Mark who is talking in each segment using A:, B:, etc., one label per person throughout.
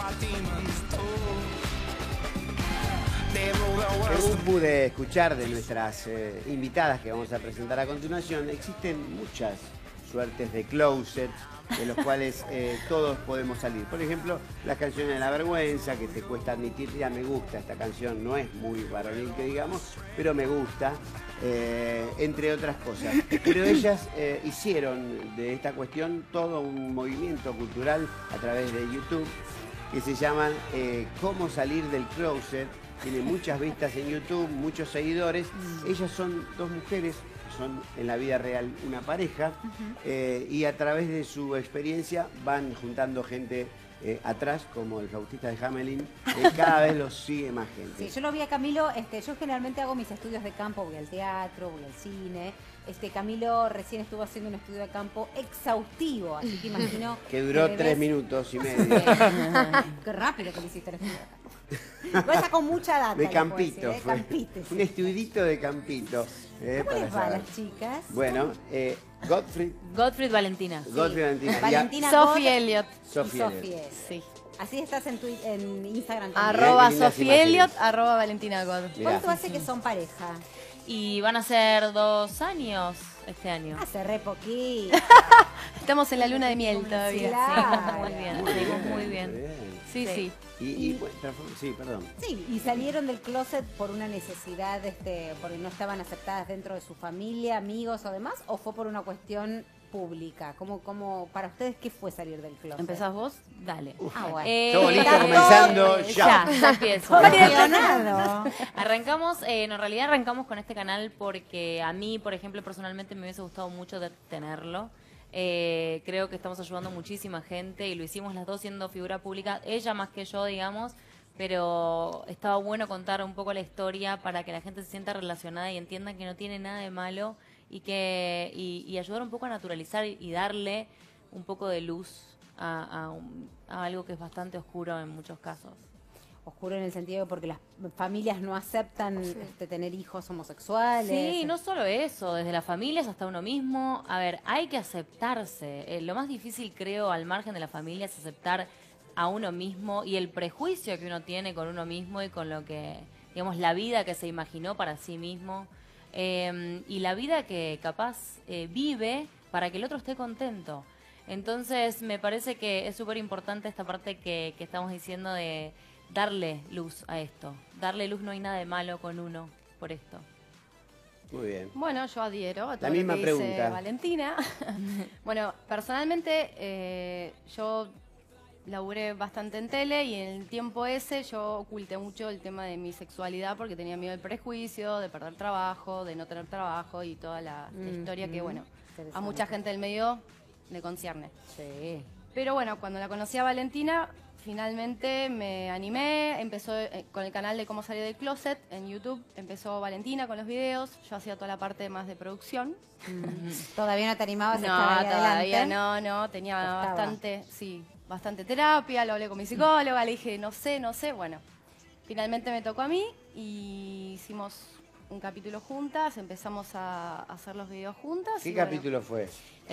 A: Según pude escuchar de nuestras invitadas que vamos a presentar a continuación, existen muchas suertes de closet de los cuales todos podemos salir. Por ejemplo, las canciones de la vergüenza, que te cuesta admitir, ya me gusta esta canción, no es muy varonil que digamos, pero me gusta, entre otras cosas. Pero ellas hicieron de esta cuestión todo un movimiento cultural a través de YouTube que se llama Cómo salir del closet. Tiene muchas vistas en YouTube, muchos seguidores. Ellas son dos mujeres, son en la vida real una pareja, y a través de su experiencia van juntando gente atrás, como el flautista de Hamelin, cada vez los sigue más gente.
B: Sí, yo lo vi a Camilo, yo generalmente hago mis estudios de campo, voy al teatro, voy al cine. Camilo recién estuvo haciendo un estudio de campo exhaustivo, así que imagino...
A: que duró 3 minutos y medio.
B: Qué rápido que le hiciste el estudio de campo. Igual sacó mucha data.
A: De Campito
B: decir,
A: fue.
B: Campito, sí.
A: Un estudito de Campito.
B: ¿Cómo les va a las chicas?
A: Bueno,
C: Godfried Valentina.
A: Godfried Valentina.
B: Valentina
C: Sophie Elliott.
A: Sophie
B: Elliott.
C: Sí.
B: Así estás en Instagram también.
C: Arroba
A: Lindas
C: Sophie Elliott,
A: imágenes.
C: arroba Valentina God.
B: ¿Cuánto hace que son pareja?
C: Y van a ser 2 años este año.
B: Hace re poquito.
C: Estamos en la luna de miel todavía.
B: Claro.
C: Muy bien, seguimos muy bien. Sí, sí.
A: Sí, perdón.
B: Sí, y salieron del closet por una necesidad, porque no estaban aceptadas dentro de su familia, amigos o demás, o fue por una cuestión pública. ¿Cómo para ustedes qué fue salir del closet?
C: ¿Empezás vos? Dale.
B: Ah, bueno.
A: Todo listo, comenzando ya.
C: Ya empiezo.
B: Emocionado.
C: Arrancamos, en realidad arrancamos con este canal porque a mí, por ejemplo, personalmente me hubiese gustado mucho tenerlo. Creo que estamos ayudando a muchísima gente y lo hicimos las dos siendo figura pública, ella más que yo, digamos, pero estaba bueno contar un poco la historia para que la gente se sienta relacionada y entienda que no tiene nada de malo y ayudar un poco a naturalizar y darle un poco de luz a algo que es bastante oscuro en muchos casos.
B: Oscuro en el sentido de porque las familias no aceptan tener hijos homosexuales.
C: Sí, no solo eso, desde las familias hasta uno mismo. A ver, hay que aceptarse. Lo más difícil, creo, al margen de la familia es aceptar a uno mismo y el prejuicio que uno tiene con uno mismo y con lo que, digamos, la vida que se imaginó para sí mismo y la vida que capaz vive para que el otro esté contento. Entonces, me parece que es súper importante esta parte que estamos diciendo de darle luz a esto. Darle luz, no hay nada de malo con uno por esto.
A: Muy bien.
D: Bueno, yo adhiero a todo
A: La misma
D: lo que dice
A: pregunta.
D: Valentina. Bueno, personalmente yo laburé bastante en tele y en el tiempo ese yo oculté mucho el tema de mi sexualidad porque tenía miedo del prejuicio, de perder trabajo, de no tener trabajo y toda la historia que, bueno, a mucha gente del medio le concierne.
B: Sí.
D: Pero bueno, cuando la conocí a Valentina, finalmente me animé, empezó con el canal de Cómo salir del closet en YouTube, empezó Valentina con los videos, yo hacía toda la parte más de producción.
B: ¿Todavía no te animabas a
D: No,
B: estar ahí
D: todavía
B: adelante?
D: no, tenía
B: Costaba.
D: bastante terapia, lo hablé con mi psicóloga, le dije no sé, bueno, finalmente me tocó a mí y hicimos un capítulo juntas, empezamos a hacer los videos juntas.
A: ¿Qué
D: y bueno,
A: capítulo fue?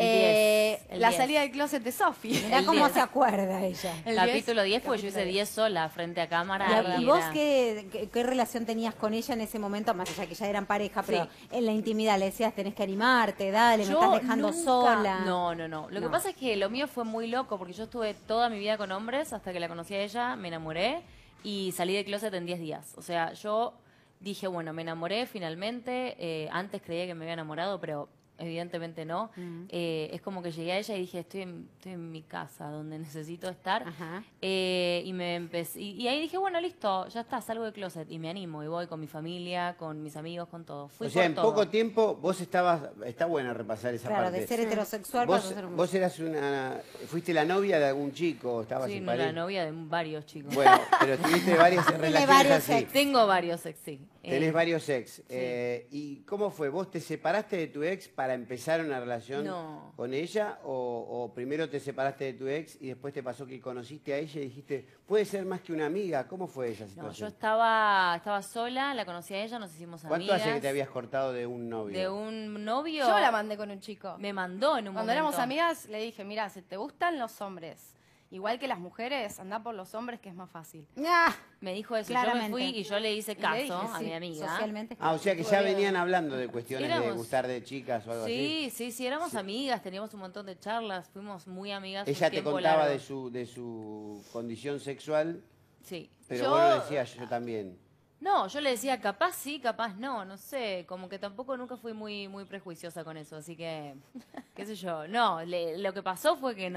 C: El
D: la
C: 10.
D: salida del closet de Sophie.
B: Mirá cómo se acuerda ella.
D: El
C: Capítulo 10, porque yo
D: capítulo
C: hice
D: 10.
C: 10 sola frente a cámara.
B: ¿Y vos qué relación tenías con ella en ese momento? Más allá que ya eran pareja, pero en la intimidad le decías, tenés que animarte, dale, me estás dejando sola.
C: No. Lo que pasa es que lo mío fue muy loco, porque yo estuve toda mi vida con hombres, hasta que la conocí a ella, me enamoré y salí del closet en 10 días. O sea, yo dije, bueno, me enamoré finalmente, antes creía que me había enamorado, pero evidentemente no. Es como que llegué a ella y dije, estoy en mi casa, donde necesito estar. Y me empecé, y ahí dije, bueno, listo, ya está, salgo del closet. Y me animo, y voy con mi familia, con mis amigos, con todo. Fui
A: O sea,
C: por
A: en
C: todo.
A: poco tiempo vos estabas... Está bueno repasar esa
B: Claro,
A: parte.
B: de ser heterosexual
A: Vos,
B: pasó a ser un...
A: vos eras fuiste la novia de algún chico, estabas
C: Sí,
A: en
C: no,
A: pareja.
C: la novia de varios chicos.
A: Bueno, pero tuviste varias relaciones
B: varios
A: así.
B: ex.
C: Tengo varios ex, sí.
A: Tenés varios ex. ¿Y cómo fue? ¿Vos te separaste de tu ex para empezar una relación
C: No.
A: con ella? ¿O primero te separaste de tu ex y después te pasó que conociste a ella y dijiste, puede ser más que una amiga? ¿Cómo fue esa situación?
C: No, yo estaba sola, la conocí a ella, nos hicimos amigas.
A: ¿Cuánto hace que te habías cortado de un novio?
C: De un novio.
D: Yo la mandé con un chico.
C: Me mandó en un
D: Cuando
C: momento.
D: éramos amigas le dije, mira, si te gustan los hombres igual que las mujeres, andá por los hombres que es más fácil.
B: Ah,
C: Me dijo eso, yo
B: Claramente.
C: me fui y yo le hice
D: Y le
C: caso
D: dije,
C: a
D: sí,
C: mi amiga.
B: socialmente.
A: Ah, o sea que ya venían hablando de cuestiones de
C: Éramos-
A: gustar de chicas o algo así.
C: Sí, éramos amigas, teníamos un montón de charlas, fuimos muy amigas. un
A: Ella te
C: tiempo
A: contaba
C: largo.
A: de su condición sexual,
C: Sí.
A: pero
D: Yo-
A: vos lo decías yo también.
C: No, yo le decía capaz sí, capaz no, no sé, como que tampoco nunca fui muy prejuiciosa con eso, así que, qué sé yo. No, lo que pasó fue que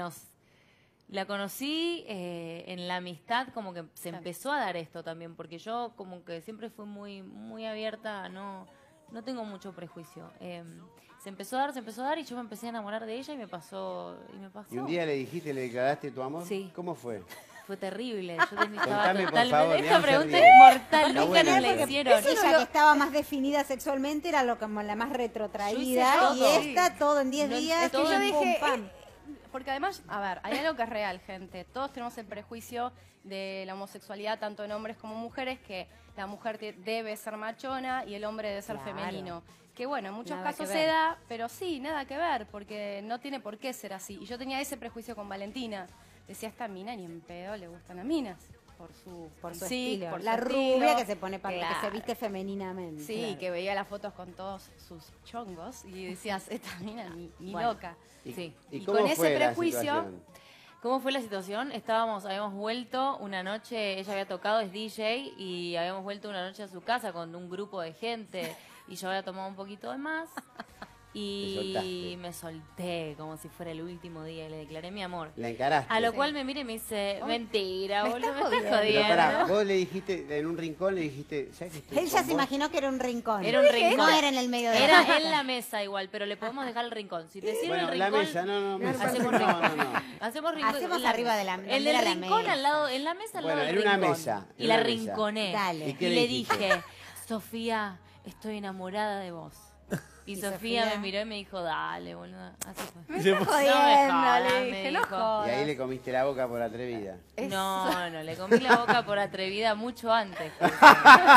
C: la conocí en la amistad, como que se empezó a dar esto también, porque yo como que siempre fui muy abierta, no tengo mucho prejuicio. Se empezó a dar y yo me empecé a enamorar de ella y me pasó.
A: Y un día le dijiste, le declaraste tu amor.
C: Sí.
A: ¿Cómo fue?
C: Fue terrible. Yo estaba
A: Contame, por
C: totalmente.
A: favor, me
C: Esta
A: hace
C: pregunta
A: reír.
C: es mortal,
A: Está
C: nunca
A: buena
C: nos la
A: esa.
C: hicieron.
B: Ella que estaba más definida sexualmente era lo como la más retrotraída.
C: Yo
B: Y
C: hice todo.
B: esta todo en 10
C: No,
B: días.
C: es que yo
B: pum,
D: dije,
B: pum, pam.
D: Porque además, a ver, hay algo que es real, gente. Todos tenemos el prejuicio de la homosexualidad, tanto en hombres como mujeres, que la mujer debe ser machona y el hombre debe ser
B: Claro.
D: femenino. Que bueno, en muchos
B: Nada
D: casos
B: que
D: se
B: ver.
D: da, pero sí, nada que ver, porque no tiene por qué ser así. Y yo tenía ese prejuicio con Valentina. Decía, esta mina ni en pedo le gustan a minas. Por su físico,
B: Estilo.
D: por su
B: La
D: estilo.
B: rubia que se pone que se
D: Claro.
B: viste femeninamente.
D: Sí,
B: Claro.
D: que veía las fotos con todos sus chongos y decías, esta mina ni
C: Bueno.
D: loca.
C: Sí.
A: ¿Y
D: Y
A: cómo
D: con ese
A: fue la
D: prejuicio-
A: situación?
C: ¿Cómo fue la situación? Habíamos vuelto una noche, ella había tocado, es DJ, y habíamos vuelto una noche a su casa con un grupo de gente, y yo había tomado un poquito de más,
A: Te
C: y
A: soltaste.
C: me solté como si fuera el último día, y le declaré mi amor.
A: La encaraste.
C: A lo cual me mira y me dice, mentira,
B: me
C: boludo,
B: estás
C: me estás
B: jodiendo.
A: Pero
C: jodiendo.
A: pará, vos le dijiste, en un rincón le dijiste, ¿sabes que estoy
B: Ella
A: con
B: se
A: vos?
B: imaginó que era un rincón.
C: Era un rincón.
B: No era en el medio de la
C: Era
B: fiesta.
C: en la mesa igual, pero le podemos dejar el rincón. Si te sirve
A: Bueno,
C: el
A: la
C: rincón,
A: mesa, no, mesa.
C: hacemos
A: No,
C: rincón.
A: no, no.
C: Hacemos rincón.
B: Hacemos arriba de la- donde
C: El
B: era
C: del
B: la
C: rincón
B: mesa.
C: al lado, en la mesa al
A: Bueno,
C: lado del
A: en una
C: rincón.
A: mesa,
C: Y
A: en
C: la
A: una mesa.
C: rinconé.
B: Dale.
A: ¿Y qué
C: Y
A: le
C: le
A: dijiste?
C: dije, Sofía, estoy enamorada de vos. Y
B: Y
C: Sofía
B: Sofía-
C: me miró y me dijo, dale, boludo. Así fue.
D: Me estás
C: No me
D: jodiendo,
C: jodas,
D: le
C: me
D: dije, no
C: dijo.
D: jodas.
A: Y ahí le comiste la boca por atrevida.
C: No, le comí la boca por atrevida mucho antes que eso.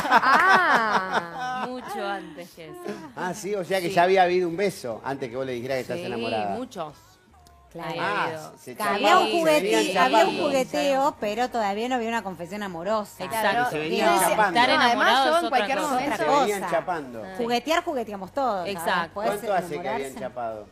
B: Ah.
C: Mucho antes que eso.
A: Ah, sí, o sea que
C: Sí.
A: ya había habido un beso antes que vos le dijeras que estás
C: Sí,
A: enamorada.
C: muchos.
B: Claro.
C: Había
A: Ah,
C: habido.
A: se
B: Había
A: chapaban,
B: un,
A: se venían
B: había un
A: chapando.
B: jugueteo, pero todavía no había una confesión amorosa.
C: Exacto.
A: Se
B: Digo,
A: venían chapando.
C: Estar
D: No, además
C: enamorado
D: yo
C: es
D: en
C: otra
D: cualquier
C: cosa.
D: momento-
A: Se
B: otra
A: venían
B: cosa.
A: chapando.
B: Juguetear, jugueteamos todos. ¿sabes?
C: Exacto.
B: Puede
A: ¿Cuánto
B: ser
A: hace que habían
B: enamorarse.
A: chapado?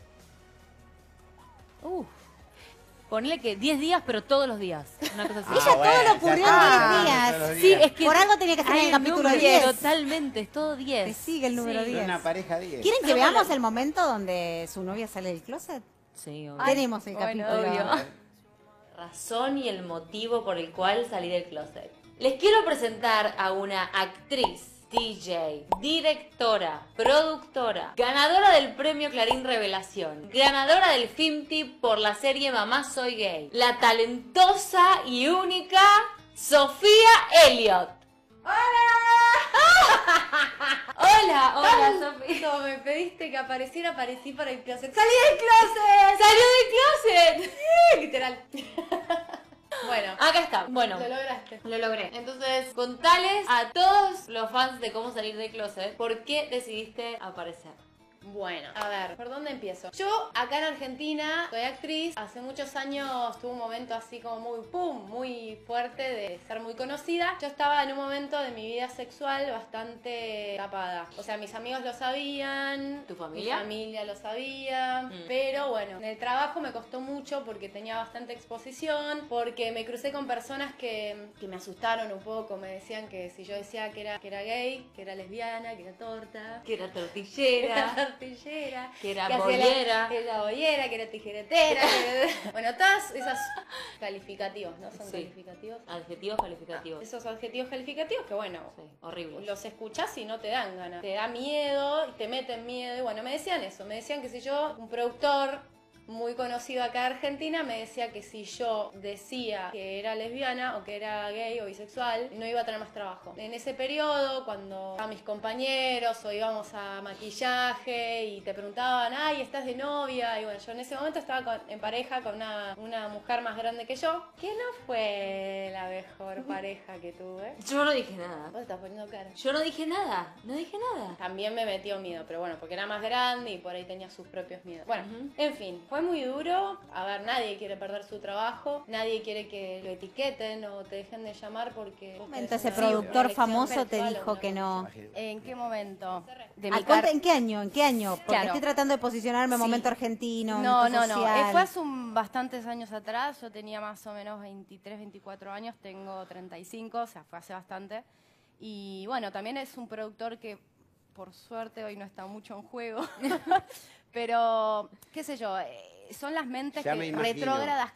C: Ponle que 10 días, pero todos los días. Una cosa así.
B: Ella todo
A: bueno,
B: le ocurrió
A: ya está,
B: en 10 días.
A: todos los
C: Sí, es que
B: Por algo tenía que ser en
C: hay
B: el capítulo
C: número
B: 10.
C: Totalmente, es todo 10.
B: Te sigue el número
C: Sí.
B: 10.
A: Son una pareja 10.
B: ¿Quieren que veamos el momento donde su novia sale del closet?
C: Sí, obvio.
B: Tenemos el
D: bueno,
B: capítulo.
C: obvio. Razón y el motivo por el cual salí del closet. Les quiero presentar a una actriz, DJ, directora, productora, ganadora del premio Clarín Revelación, ganadora del FIMTIP por la serie Mamá Soy Gay, la talentosa y única Sofía Elliott. Hola, Sofía.
D: Cuando me pediste que apareciera, aparecí para el closet. ¡Salí del closet!
C: ¡Salió del closet!
D: Literal. Bueno,
C: Acá está. Bueno.
D: lo lograste.
C: Lo logré. Entonces, contales a todos los fans de cómo salir del closet por qué decidiste aparecer.
D: Bueno, a ver, ¿por dónde empiezo? Yo, acá en Argentina, soy actriz. Hace muchos años tuve un momento así como muy pum, muy fuerte de ser muy conocida. Yo estaba en un momento de mi vida sexual bastante tapada. O sea, mis amigos lo sabían.
C: ¿Tu familia?
D: Mi familia lo sabía. Pero bueno, en el trabajo me costó mucho porque tenía bastante exposición. Porque me crucé con personas que me asustaron un poco. Me decían que si yo decía que era gay, que era lesbiana, que era torta.
C: Que era tortillera.
D: Tortillera,
C: Que era
D: hacía
C: bollera.
D: que era bollera, que era tijeretera. Bueno, todas esas calificativos, ¿no? Son
C: Sí.
D: calificativos.
C: Adjetivos calificativos.
D: Esos adjetivos calificativos que, bueno,
C: Sí, horribles.
D: los escuchás y no te dan ganas. Te da miedo y te meten miedo. Y bueno, me decían eso. Me decían que si yo, un productor muy conocido acá en Argentina, me decía que si yo decía que era lesbiana o que era gay o bisexual, no iba a tener más trabajo. En ese periodo, cuando a mis compañeros o íbamos a maquillaje y te preguntaban, ay, ¿estás de novia? Y bueno, yo en ese momento estaba en pareja con una mujer más grande que yo, que no fue la mejor pareja que tuve.
C: Yo no dije nada.
D: Vos estás poniendo cara.
C: Yo no dije nada, no dije nada.
D: También me metió miedo, pero bueno, porque era más grande y por ahí tenía sus propios miedos. Bueno, en fin, fue muy duro. A ver, nadie quiere perder su trabajo, nadie quiere que lo etiqueten o te dejen de llamar porque...
B: Entonces, ese productor famoso te dijo que no.
D: ¿En qué momento? De
B: ¿En qué año? ¿En qué año? Porque
D: Claro.
B: estoy tratando de posicionarme en momento argentino,
D: No,
B: momento
D: no.
B: social.
D: Fue hace bastantes años atrás. Yo tenía más o menos 23, 24 años. Tengo 35, o sea, fue hace bastante. Y bueno, también es un productor que, por suerte, hoy no está mucho en juego. Pero, qué sé yo, son las mentes retrógradas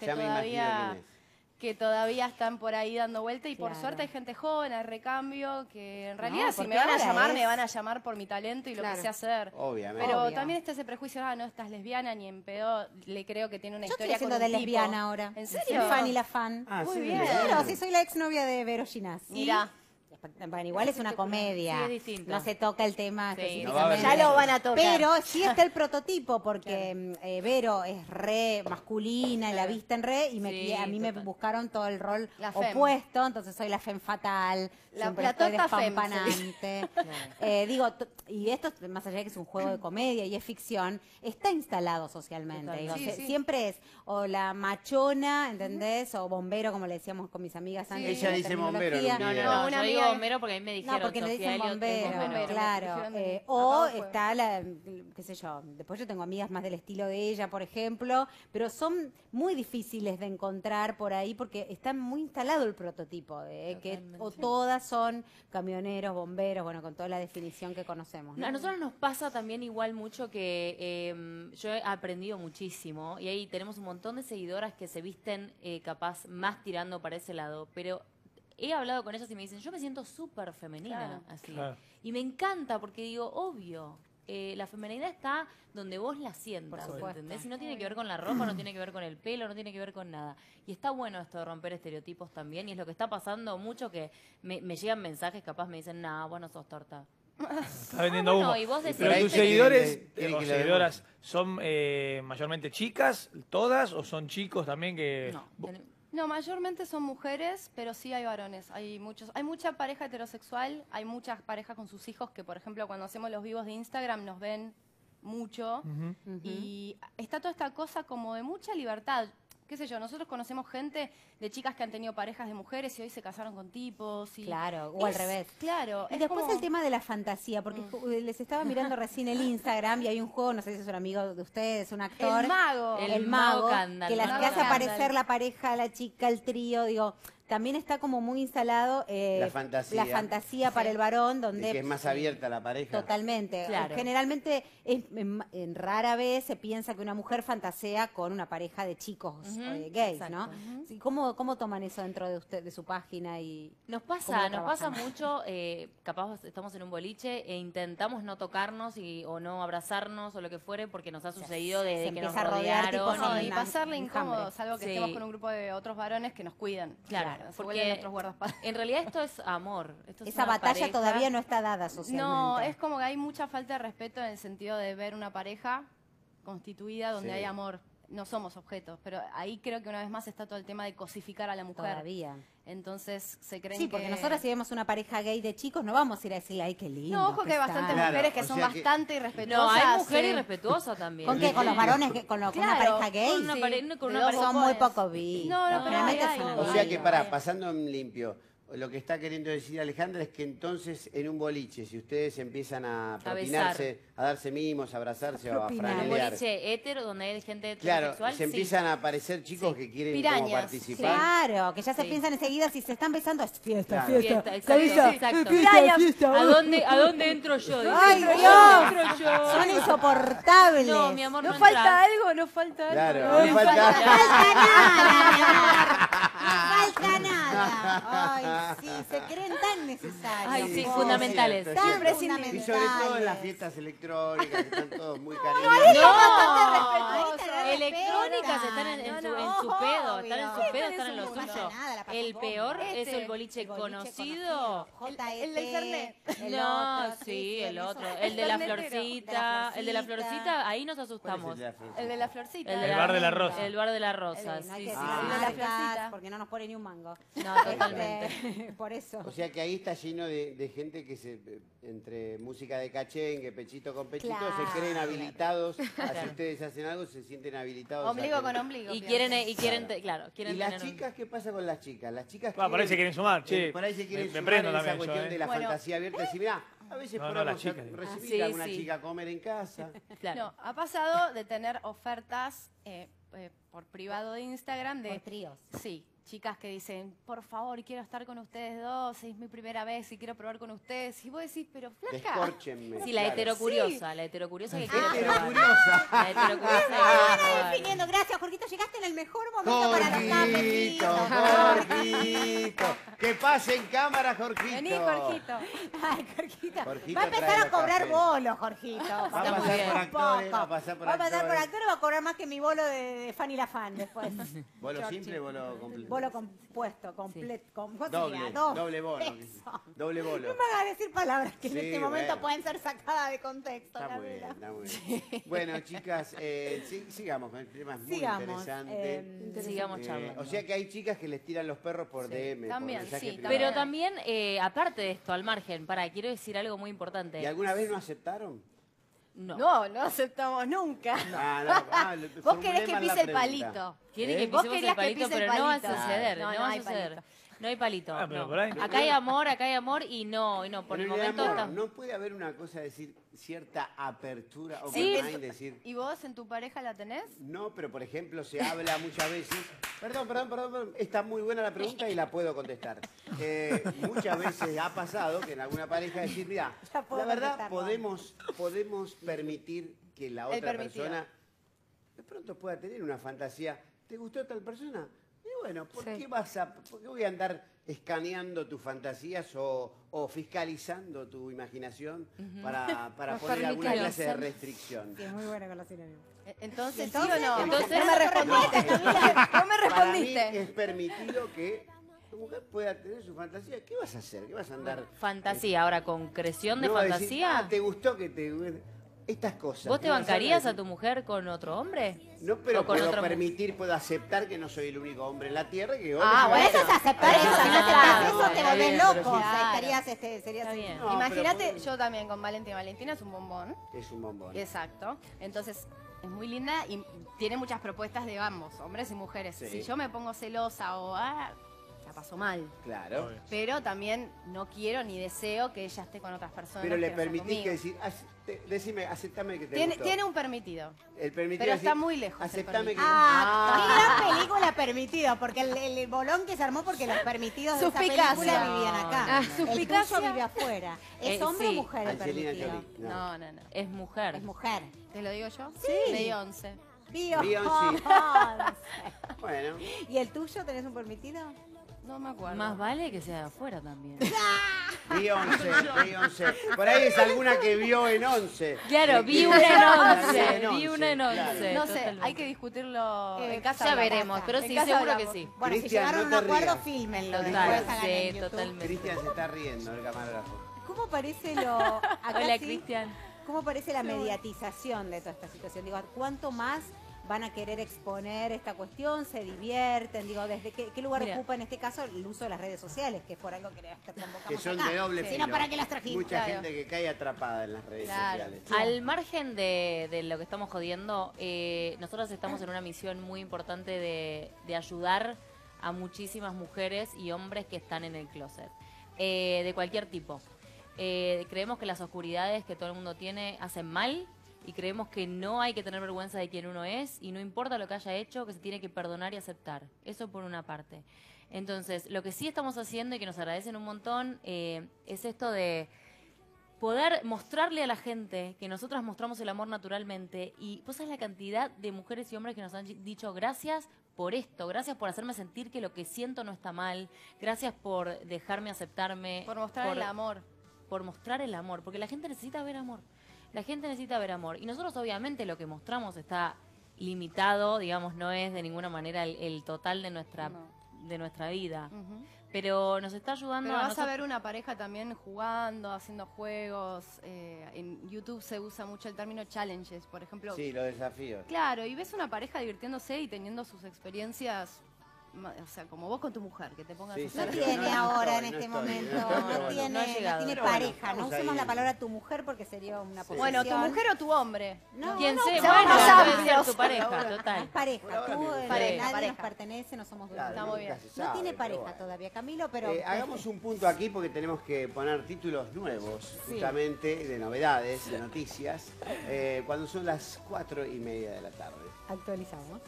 D: que todavía están por ahí dando vuelta y por suerte hay gente joven, hay recambio, que en realidad si me van a llamar, me van a llamar por mi talento y lo que sé hacer.
A: Obviamente.
D: Pero también está ese prejuicio, no estás lesbiana ni en pedo, le creo que tiene una historia
B: estoy
D: con
B: haciendo
D: un
B: de
D: tipo.
B: lesbiana ahora.
D: ¿En serio?
B: Soy Fanny la fan.
D: Muy
A: sí,
D: bien.
B: Claro, sí soy la exnovia de Vero Ginás.
D: Mirá.
B: Bueno, igual es una comedia.
C: Sí, es distinto.
B: No se toca el tema
C: Sí,
B: específicamente.
A: no,
D: ya lo van a tocar.
B: Pero sí está el prototipo, porque Vero es re masculina, la vista en re, y
C: Sí,
B: a mí me
C: total.
B: buscaron todo el rol
D: La fem.
B: opuesto, entonces soy la fem fatal, siempre
D: la
B: estoy
D: tota fem,
B: despampanante. Y esto, más allá de que es un juego de comedia y es ficción, está instalado socialmente. Digo,
D: Sí.
B: siempre es o la machona, ¿entendés? O bombero, como le decíamos con mis amigas antes.
A: Ella
B: de la
A: dice bombero,
B: terminología.
A: no,
C: No,
D: una
C: yo digo
D: amiga-
C: bombero porque a mí me dijeron
B: No, porque le
C: Sofía
B: dicen
C: Elliott es
B: bombero,
D: bombero.
B: claro.
D: Me dijeron de mí.
B: O
D: Acá fue.
B: está la, qué sé yo, después yo tengo amigas más del estilo de ella, por ejemplo, pero son muy difíciles de encontrar por ahí porque está muy instalado el prototipo, que o todas son camioneros, bomberos, bueno, con toda la definición que conocemos. ¿no?
C: A nosotros nos pasa también igual mucho que yo he aprendido muchísimo y ahí tenemos un montón de seguidoras que se visten capaz más tirando para ese lado, pero he hablado con ellas y me dicen, yo me siento súper femenina, así.
E: Claro.
C: Y me encanta porque digo, obvio, la feminidad está donde vos la sientas,
B: Por supuesto.
C: ¿entendés? Y no tiene que ver con la ropa, no tiene que ver con el pelo, no tiene que ver con nada. Y está bueno esto de romper estereotipos también, y es lo que está pasando mucho que me llegan mensajes, capaz me dicen, nah, vos no sos torta.
E: Está vendiendo
C: bueno,
E: humo.
C: y vos decís-
E: Pero
A: ahí
E: tus
A: te
E: seguidores
A: quieren
E: o
A: que lo
E: seguidoras son mayormente chicas, todas, o son chicos también que...
C: No,
D: No, mayormente son mujeres, pero sí hay varones. Hay mucha pareja heterosexual, hay muchas parejas con sus hijos que, por ejemplo, cuando hacemos los vivos de Instagram nos ven mucho. Y está toda esta cosa como de mucha libertad. Qué sé yo, nosotros conocemos gente de chicas que han tenido parejas de mujeres y hoy se casaron con tipos. Y
B: Claro, o al revés.
D: Claro.
B: Y
D: es
B: después
D: como-
B: el tema de la fantasía, porque les estaba mirando recién el Instagram y hay un juego, no sé si es un amigo de ustedes, un actor.
D: El mago.
C: El mago Candal,
B: que las
C: Mago
B: que hace
D: Candal.
B: aparecer la pareja, la chica, el trío, digo, también está como muy instalado
A: La fantasía.
B: para el varón,
A: De
B: donde
A: que es más abierta la pareja.
B: totalmente.
C: Claro.
B: Generalmente, en rara vez se piensa que una mujer fantasea con una pareja de chicos gays,
C: exacto.
B: ¿no? Sí, ¿Cómo toman eso dentro de usted, de su página? Y
C: Nos
B: cómo
C: pasa
B: trabajan?
C: mucho, capaz estamos en un boliche e intentamos no tocarnos o no abrazarnos o lo que fuere porque nos ha sucedido
B: se
C: desde que nos
B: empieza a rodear,
C: rodearon.
B: tipo,
D: No,
B: Sí,
D: y
B: un
D: pasarle
B: enjambre.
D: incómodo, salvo que
C: Sí.
D: estemos con un grupo de otros varones que nos cuidan.
C: Claro,
D: se vuelven
C: porque
D: nuestros guardaespaldas.
C: en realidad esto es amor. Esto es
B: Esa
C: una
B: batalla
C: pareja.
B: todavía no está dada socialmente.
D: No, es como que hay mucha falta de respeto en el sentido de ver una pareja constituida donde
A: Sí.
D: hay amor. No somos objetos, pero ahí creo que una vez más está todo el tema de cosificar a la mujer.
B: Todavía.
D: Entonces se creen
B: Sí, porque
D: que...
B: nosotras si vemos una pareja gay de chicos no vamos a ir a decirle, ay, qué lindo.
D: No, ojo que hay
B: está".
D: bastantes
A: Claro,
D: mujeres que
A: o
D: son
A: sea que-
D: bastante irrespetuosas.
C: No, hay mujer
D: sí.
C: irrespetuosa también.
B: ¿Con qué? ¿Con los varones? ¿Con una
D: Claro,
B: pareja gay?
C: Con una
D: Sí.
C: pare- con
D: De
C: una
D: dos
C: pareja-
B: Son muy poco vistos.
D: No, no, pero
B: Generalmente
D: hay,
B: son
D: hay.
A: O
B: amigos.
A: sea que,
D: Vale.
A: pasando en limpio, lo que está queriendo decir Alejandra es que entonces en un boliche, si ustedes empiezan a propinarse, a darse mimos, a abrazarse o a
B: propinar.
C: Un
A: franelear,
C: boliche hétero donde hay gente
A: claro,
C: heterosexual,
A: se
C: sí.
A: empiezan a aparecer chicos que quieren como
D: Pirañas.
A: participar.
B: Claro, que ya se
C: Sí.
B: piensan enseguida si se están besando es fiesta,
A: Claro.
C: Fiesta, exacto,
B: Cabeza,
C: exacto.
B: fiesta, fiesta.
C: ¿A dónde entro yo? Dice,
B: ¡Ay,
C: "¿A
B: Dios!
C: dónde entro yo?"
B: Son insoportables.
C: No, mi amor,
D: No
C: no
D: falta
C: entra.
D: algo, no falta algo.
A: Claro,
B: No
A: no falta.
B: falta nada, mi amor. No falta nada. Ay, sí, se creen tan necesarios.
C: Ay, sí,
B: pobre.
C: fundamentales.
A: Cierto,
B: Tan
A: cierto.
B: fundamentales.
A: Y sobre todo en las fiestas electrónicas, que están todos muy cariñosos.
C: No,
B: Ahorita
C: Electrónicas están en su pedo, están en su pedo, están en lo
B: No pasa
C: suyo.
B: nada, la pasan
C: El
B: bomba.
C: peor es el boliche conocido.
D: El del Fernet.
C: No, sí, el otro. El de la florcita. El de la florcita, ahí nos
A: ¿Cuál es
C: asustamos.
A: el de la florcita?
D: El de la florcita.
C: El de
E: El bar de la Rosa.
C: El bar de la Rosa,
B: No hay
C: sí,
B: que
C: sí.
B: decir
A: Ah.
D: El de la
B: marcas,
D: florcita.
B: porque no nos pone ni un mango.
C: No, totalmente.
B: Por eso.
A: O sea que ahí está lleno de gente que entre música de cachengue, pechito con pechito,
B: Claro.
A: se creen habilitados. Así ustedes hacen algo, se sienten habilitados. a
D: Ombligo
A: que-
D: con ombligo.
C: Y
D: pienso.
C: quieren,
A: Claro.
C: claro, quieren
A: ¿Y las
C: tener un-
A: chicas qué pasa con las chicas? Las chicas
E: Por ahí se quieren sumar, che.
A: por ahí se quieren
E: Me
A: sumar
E: prendo
A: en esa
E: también yo,
A: cuestión de la
D: Bueno.
A: fantasía abierta. Decir, mirá, a veces
E: No, no,
A: podemos
E: las chicas, digo.
A: recibir
C: Sí,
A: a una
C: sí.
A: chica a comer en casa.
C: Claro.
D: No, ha pasado de tener ofertas por privado de Instagram
B: Por
D: de
B: tríos.
D: sí, chicas que dicen, por favor, quiero estar con ustedes dos, es mi primera vez y quiero probar con ustedes. Y vos decís, pero flaca.
A: Descórchenme.
C: Sí, la
A: claro.
C: heterocuriosa, la heterocuriosa que quiere
A: Pero
C: probar.
A: curiosa.
C: La heterocuriosa que
B: Van
C: quiere probar.
B: definiendo, gracias, Jorgito, llegaste en el mejor momento para los
A: Jorgito,
B: cafecitos.
A: Jorgito. Que pase en cámara, Jorgito.
D: Vení, Jorgito.
B: Ay, Jorgito.
A: Jorgito
B: Va a empezar
A: trae
B: a
A: los
B: cobrar
A: cafés.
B: bolo, Jorgito.
A: Va a
C: Está muy
A: pasar
C: bien.
A: por actores, va a pasar por
B: Va a pasar por
A: actores.
B: actor y va a cobrar más que mi bolo de Fanny la Fan después.
A: Bolo simple, bolo completo.
B: Bolo compuesto, completo.
A: Doble, doble bolo.
B: Eso.
A: Doble bolo.
B: No me hagas decir palabras que en
A: Sí,
B: este momento
A: bueno.
B: pueden ser sacadas de contexto.
A: Está muy bien,
B: Gabriela.
A: está muy bien. Bueno, chicas, sigamos con el tema, es muy
B: Sigamos,
A: interesante.
C: Sigamos charlando.
A: O sea que hay chicas que les tiran los perros por DM.
D: también,
A: por mensaje
D: sí,
A: privado.
C: Pero también, aparte de esto, al margen, quiero decir algo muy importante.
A: ¿Y alguna vez no aceptaron?
C: No.
D: No aceptamos nunca.
A: Vos
D: Vos querés que pise el palito.
C: Quieren que
D: Vos
C: pisemos
D: querías
C: el
D: que
C: palito,
D: pise el
C: pero no va a
D: palito.
C: suceder.
D: No,
C: No,
D: no
C: va a
D: hay
C: suceder.
D: palito.
C: No hay palito.
E: Ah, pero
C: no.
E: por ahí.
C: Acá hay amor y no, por el
A: Pero en
C: momento
A: amor,
C: está.
A: no puede haber una cosa de decir cierta apertura o
C: Sí.
A: decir
D: ¿Y vos en tu pareja la tenés?
A: no, pero por ejemplo se habla muchas veces. Perdón. Está muy buena la pregunta y la puedo contestar. Muchas veces ha pasado que en alguna pareja decir, mira,
B: Ya puedo
A: la verdad
B: contestarlo.
A: podemos permitir que la
D: El
A: otra
D: permitido.
A: persona de pronto pueda tener una fantasía. ¿Te gustó tal persona? Y bueno, ¿por
D: Sí.
A: qué voy a andar escaneando tus fantasías o fiscalizando tu imaginación para poner alguna
C: permitido.
A: clase de restricción?
B: Sí, es muy buena con los sinónimos.
D: Entonces,
B: Entonces,
D: ¿sí o no?
C: entonces-
D: no me respondiste, Camila. No me
A: Para mí
D: respondiste.
A: es permitido que tu mujer pueda tener su fantasía. ¿Qué vas a hacer? ¿Qué vas a andar?
C: Fantasía, ahora concreción de
A: No, decir,
C: fantasía.
A: ¿te gustó que te... Estas cosas.
C: ¿Vos te
A: ¿qué vas
C: bancarías a
A: decir?
C: tu mujer con otro hombre?
A: No, pero
C: ¿O con
A: puedo
C: otra
A: permitir, puedo aceptar que no soy el único hombre en la Tierra y que
D: Ah,
A: otros-
B: Eso es aceptar
C: Eso
B: eso. Si
C: sí,
B: no aceptás
C: claro,
B: eso, te
C: está
B: volvés
A: bien,
B: loco.
A: pero
B: O
A: sí.
B: sea,
D: Claro.
C: Está
B: serías así.
C: bien.
A: No,
D: Imagínate,
A: pero-
D: yo también con Valentina. Valentina es un bombón.
A: Es un bombón.
D: Exacto. Entonces, es muy linda y tiene muchas propuestas de ambos, hombres y mujeres.
A: Sí.
D: Si yo me pongo celosa o la paso mal.
A: Claro.
E: Obvio.
D: Pero también no quiero ni deseo que ella esté con otras personas.
A: Pero le
D: que no sean
A: permitís
D: conmigo.
A: que decir, decime, aceptame que te
D: Tiene,
A: gustó.
D: tiene un permitido.
A: El permitido
D: pero
A: decir,
D: está muy lejos el
A: Aceptame que...
D: permitido.
B: Qué gran película Permitido, porque el bolón que se armó porque los permitidos de esa
D: Suspicacia.
B: película vivían acá.
D: Ah,
B: El
D: suspicacia.
B: tuyo vive afuera. ¿Es hombre o
C: sí.
B: mujer el
A: Angelina
B: permitido?
A: Jolie.
D: No, no, no.
C: Es mujer.
B: Es mujer.
D: ¿Te lo digo yo?
B: Sí.
D: Medio 11.
A: Beyoncé. Bueno,
B: ¿Y el tuyo tenés un permitido?
D: No me acuerdo.
C: Más vale que sea de afuera también.
A: Beyoncé. Por ahí es alguna que vio en 11.
C: Claro, vi
A: Que-
C: una en
A: Ah,
C: 11.
A: sí,
C: Vi una en
A: claro.
C: 11.
D: No sé,
C: totalmente.
D: hay que discutirlo en casa.
C: Ya
D: hablamos.
C: veremos, pero
D: En
C: sí,
D: casa
C: seguro que
D: hablamos.
C: sí.
B: Bueno, si
A: Cristian,
B: llegaron
A: no
B: a un
A: te
B: acuerdo,
A: rías.
B: fílmenlo.
C: Total,
B: Después hagan
C: sí,
B: en YouTube.
C: totalmente.
A: Cristian se está riendo, el camarógrafo.
B: ¿Cómo parece lo... acá
C: Hola,
B: sí,
C: Cristian.
B: ¿Cómo parece la mediatización de toda esta situación? Digo, ¿cuánto más van a querer exponer esta cuestión? ¿Se divierten? Digo, ¿desde qué lugar
C: Mira.
B: ocupa en este caso el uso de las redes sociales? Que es por algo que te convocamos
A: Que son
B: acá.
A: de doble
B: Si
A: filo.
B: no, ¿para qué las trajimos?
A: Mucha
D: Claro.
A: gente que cae atrapada en las redes
D: Claro.
A: sociales.
C: Al margen de lo que estamos jodiendo, nosotros estamos en una misión muy importante de ayudar a muchísimas mujeres y hombres que están en el closet, de cualquier tipo. Creemos que las oscuridades que todo el mundo tiene hacen mal y creemos que no hay que tener vergüenza de quién uno es y no importa lo que haya hecho, que se tiene que perdonar y aceptar. Eso por una parte. Entonces, lo que sí estamos haciendo y que nos agradecen un montón es esto de poder mostrarle a la gente que nosotras mostramos el amor naturalmente y pues es la cantidad de mujeres y hombres que nos han dicho gracias por esto, gracias por hacerme sentir que lo que siento no está mal, gracias por dejarme aceptarme.
D: Por mostrar el amor.
C: Por mostrar el amor, porque la gente necesita ver amor. La gente necesita ver amor. Y nosotros obviamente lo que mostramos está limitado, digamos, no es de ninguna manera el total de nuestra vida. Pero nos está ayudando
D: Pero
C: a
D: vas a ver una pareja también jugando, haciendo juegos. En YouTube se usa mucho el término challenges, por ejemplo.
A: Sí, los desafíos.
D: Claro, y ves una pareja divirtiéndose y teniendo sus experiencias, o sea, como vos con tu mujer, que te pongas
A: Sí,
D: a
A: sí,
B: No
D: hacer...
A: sí.
B: tiene
A: no
B: ahora
A: estoy,
B: en
A: no
B: este
A: estoy,
B: momento,
A: no estoy, pero
B: no
A: bueno.
B: tiene,
C: No ha llegado.
B: no tiene
A: Pero bueno,
B: pareja, no
A: estamos
B: usemos
A: ahí.
B: la palabra tu mujer porque sería una posición.
D: Bueno, tu mujer o tu hombre.
B: No,
C: Quien
B: no,
C: sea,
B: seamos
C: bueno,
B: más
C: puede ser
B: amplios.
C: tu pareja,
B: No
C: total.
B: es pareja,
A: Por ahora
B: tú,
A: mismo.
B: nadie
D: Pareja.
B: nos pertenece, no somos dueños.
A: Claro,
D: Está muy bien.
A: nunca se
B: No
A: sabe,
B: tiene
A: pero
B: pareja
A: bueno.
B: todavía, Camilo, pero...
A: Hagamos un punto aquí porque tenemos que poner títulos nuevos, justamente de novedades, de noticias, cuando son las 4:30 de la tarde.
B: Actualizamos.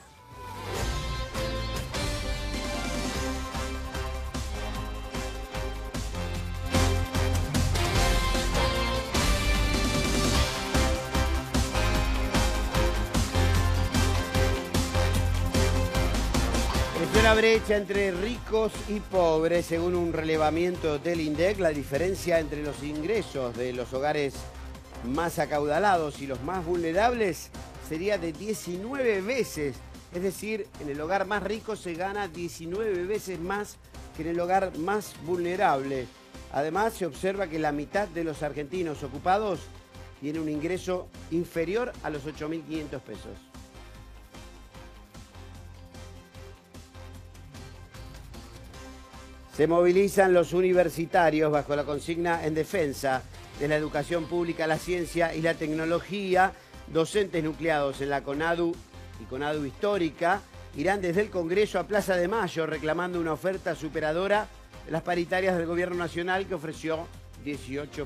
A: Creció la brecha entre ricos y pobres. Según un relevamiento del INDEC, la diferencia entre los ingresos de los hogares más acaudalados y los más vulnerables sería de 19 veces. Es decir, en el hogar más rico se gana 19 veces más que en el hogar más vulnerable. Además, se observa que la mitad de los argentinos ocupados tiene un ingreso inferior a los 8.500 pesos. Se movilizan los universitarios bajo la consigna en defensa de la educación pública, la ciencia y la tecnología. Docentes nucleados en la CONADU y CONADU histórica irán desde el Congreso a Plaza de Mayo reclamando una oferta superadora de las paritarias del Gobierno Nacional que ofreció 18%.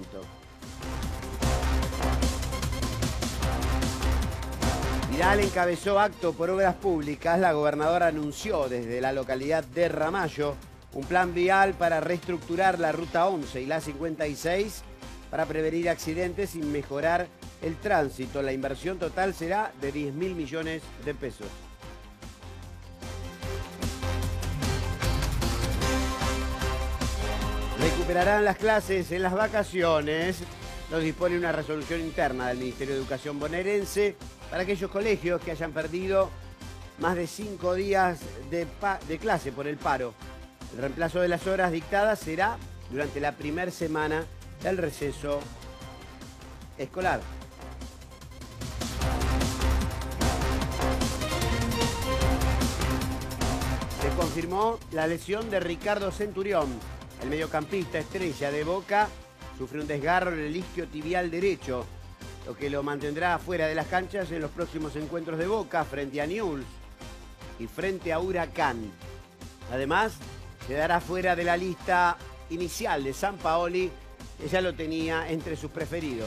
A: Vidal encabezó acto por obras públicas. La gobernadora anunció desde la localidad de Ramallo un plan vial para reestructurar la Ruta 11 y la 56 para prevenir accidentes y mejorar el tránsito. La inversión total será de 10.000 millones de pesos. Recuperarán las clases en las vacaciones. Lo dispone una resolución interna del Ministerio de Educación bonaerense para aquellos colegios que hayan perdido más de 5 días de clase por el paro. El reemplazo de las horas dictadas será durante la primera semana del receso escolar. Se confirmó la lesión de Ricardo Centurión. El mediocampista estrella de Boca sufre un desgarro en el isquio tibial derecho, lo que lo mantendrá fuera de las canchas en los próximos encuentros de Boca frente a Newell's y frente a Huracán. Además, quedará fuera de la lista inicial de Sampaoli, que ya lo tenía entre sus preferidos.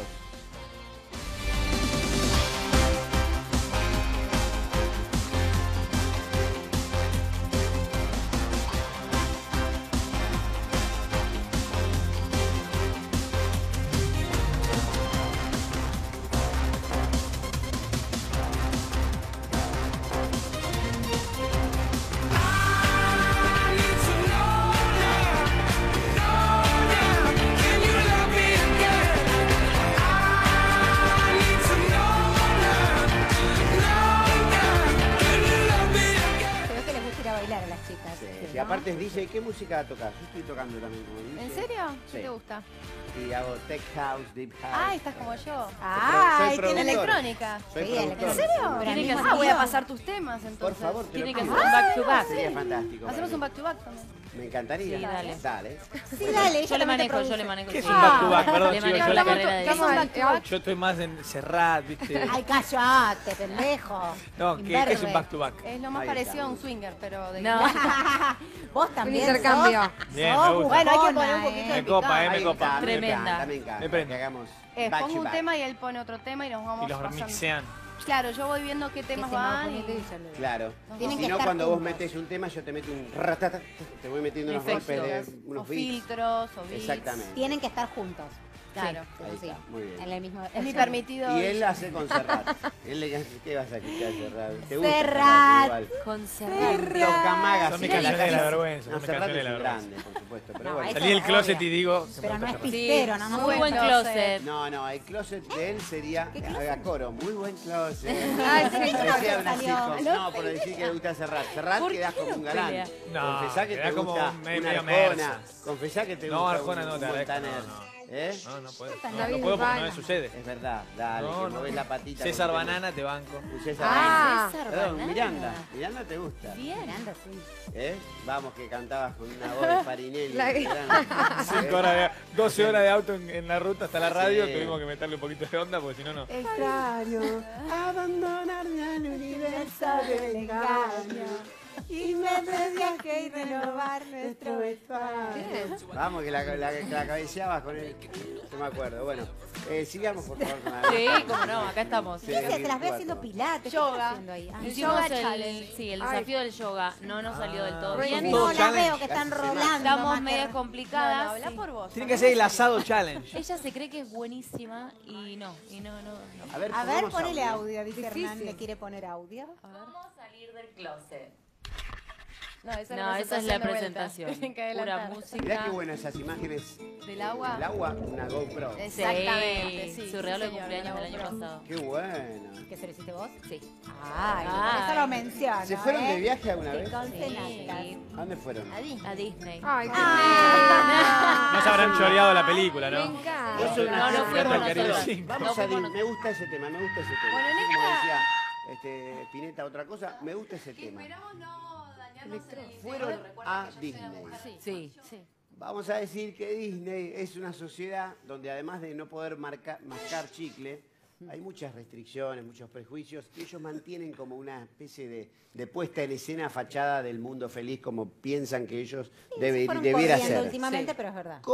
B: Creo que les gusta ir a bailar a las chicas.
A: Y aparte es DJ, ¿qué música tocas? Yo estoy tocando también como DJ.
D: ¿En serio?
A: Sí.
D: ¿Qué te gusta?
A: Y hago tech house, deep house.
D: Ah, estás como yo.
B: Ay,
A: Soy
B: tiene
A: productor.
D: Electrónica.
A: Soy
B: Sí,
A: productor.
D: ¿En serio?
B: Pero al
C: Tiene que
B: mismo
C: hacer-
D: Voy a
B: tiempo.
D: pasar tus temas entonces.
A: Por favor, te
C: Tiene
A: lo
C: que
A: pido.
C: hacer un back to back.
A: Sería fantástico.
D: Hacemos
A: para
D: un
A: mí.
D: back to back también.
A: Me encantaría.
C: Sí, dale.
A: Dale.
B: Sí, dale, ella
C: Yo le
B: también te
C: manejo, yo
B: produce.
C: le manejo.
E: ¿Qué es
C: sí.
E: un back to back? Perdón,
C: Le
E: chicos,
C: manejo
E: yo-
C: la carrera de
D: ¿Qué es un back to back?
E: Yo estoy más en Serrat, ¿viste?
B: Ay, cállate, pendejo.
E: No, ¿qué es un back to back?
D: Es lo más
A: Ahí
D: parecido
A: está.
D: a un swinger, pero de
C: No.
B: Vos también.
F: intercambio.
B: sos-
E: Bien,
B: sos
E: me gusta.
D: Bueno, hay que poner
B: bufona,
D: un poquito de
E: Me copa,
D: picante.
E: me
A: Ahí
E: copa.
A: está,
C: Tremenda.
A: Me encanta.
E: Me prende.
A: Que hagamos
D: Pongo
A: back to
D: un
A: back.
D: tema y él pone otro tema y nos vamos
E: Y los
D: pasando.
E: remixean.
D: Claro, yo voy viendo qué temas van. y-
A: Claro.
B: Tienen
A: Si
B: que
A: no,
B: estar
A: cuando vos
B: juntos.
A: metes un tema, yo te meto un ratata, te voy metiendo unos golpes
D: Efectos,
A: de
D: o
A: unos beats.
D: filtros, o beats.
A: Exactamente.
B: Tienen que estar juntos.
D: Claro.
A: Ahí
B: Sí,
A: está, muy bien.
B: en el mismo.
D: Es mi permitido.
A: Y él hace con Serrat. ¿Qué vas a escuchar, Serrat? ¿Te gusta
B: Serrat.
A: igual?
C: Con Serrat.
A: Tocamaga.
E: Son mis
A: sí,
E: canciones de la
A: casi-
E: vergüenza.
A: No,
E: Son mis
A: Serrat
E: canciones de
A: es
E: la
A: un
E: vergüenza.
A: grande, por supuesto. Pero
B: No,
A: bueno.
B: eso
E: Salí del
B: obvio.
E: closet y digo... que me
B: Pero no
E: gusta
B: es
E: Serrat.
B: pistero, no, no.
C: Muy buen closet.
A: No, el closet de él sería haga coro. Muy buen closet.
B: Ay, sí,
A: Parecía
B: que
A: una
B: salió.
A: sitcom. No, por decir que le gusta Serrat. Serrat
C: ¿Por
A: quedás
C: qué
A: como un
C: no
A: galán.
C: pelea?
E: No,
A: Confesá que te
E: quedás como
A: gusta
E: medio
A: una Arjona.
E: mersa.
A: Confesá que te
E: No,
A: gusta
E: Arjona no,
A: un
E: te agradezco,
A: Montaner.
E: no.
A: ¿Eh?
E: No puedo.
B: Está
E: No,
B: bien,
E: puedo porque no
F: Ivana.
E: me sucede.
A: Es verdad, dale,
E: No,
A: que movés la patita.
E: César
A: con-
E: Banana te banco.
A: César
F: Ah.
C: César
A: Perdón,
C: Banana.
A: Miranda. Miranda te gusta.
C: Bien.
B: Miranda, sí.
A: ¿Eh? Vamos, que cantabas con una voz de Farinelli.
F: La-
A: Miranda.
E: 12 horas de auto en la ruta hasta la radio.
A: Sí.
E: Tuvimos que meterle un poquito de onda porque si no, no.
A: Extraño abandonarme al universo del engaño y me pedías que renovar nuestro vestuario. Vamos, que la cabeceabas con él. No me acuerdo. Bueno, sigamos por favor con la
C: Sí, cómo no, acá estamos.
A: Sí.
B: Se las ve haciendo pilates. ¿qué
D: Yoga.
B: está haciendo ahí? Ah,
C: Hicimos
D: yoga
C: el,
D: challenge.
C: sí, el desafío del yoga. No nos salió del todo
F: re
C: bien.
F: difícil.
B: no las
E: challenge.
B: veo que están rolando.
C: Estamos
B: más
C: medias
B: que-
D: No,
C: complicadas.
D: habla
C: sí.
D: por vos.
E: Tiene que ser el asado challenge.
C: Ella se cree que es buenísima y no.
A: A ver,
B: A ver,
A: pongamos
B: ponele audio, dice
F: Difícil.
B: Hernán, ¿le quiere poner audio?
C: ¿Cómo salir del closet?
D: No, esa
C: No, esa es la
D: de vuelta.
C: presentación.
D: Tienen que
C: Pura
D: adelantar.
C: música.
A: Mirá qué buenas esas imágenes
D: Del agua.
A: del agua, una GoPro.
D: Exactamente, sí.
C: Su regalo de
D: señor,
C: cumpleaños del
D: una
C: año
D: GoPro.
C: pasado.
A: Qué bueno.
B: ¿Qué se lo hiciste vos?
C: Sí.
B: Ay,
C: Ay.
B: eso lo menciono.
A: ¿Se fueron de
B: ¿eh?
A: viaje alguna
B: Que
A: vez?
B: conste en
C: Sí.
B: actas.
A: ¿A dónde fueron?
C: A Disney.
F: Ay, qué
B: Ah.
E: No se habrán choreado la película,
F: me
E: ¿no?
F: encanta.
A: Vos sos
C: No,
A: una-
C: no fuimos
E: Pirata del Caribe
C: nosotros.
E: 5.
A: Vamos
C: No
A: a
C: fuimos
A: Disney. Me gusta ese tema, me gusta ese tema.
D: Bueno, en
A: Así como
D: esta-
A: decía Spinetta otra cosa, me gusta ese tema.
D: Esperamos no dañarnos el
A: Fueron a Disney.
C: Sí.
D: Sí.
A: Vamos a decir que Disney es una sociedad donde además de no poder mascar chicle, hay muchas restricciones, muchos prejuicios, y ellos mantienen como una especie de puesta en escena fachada del mundo feliz, como piensan que ellos
B: Se fueron
A: debiera
B: corriendo
A: ser.
B: últimamente,
C: Sí.
B: pero es verdad.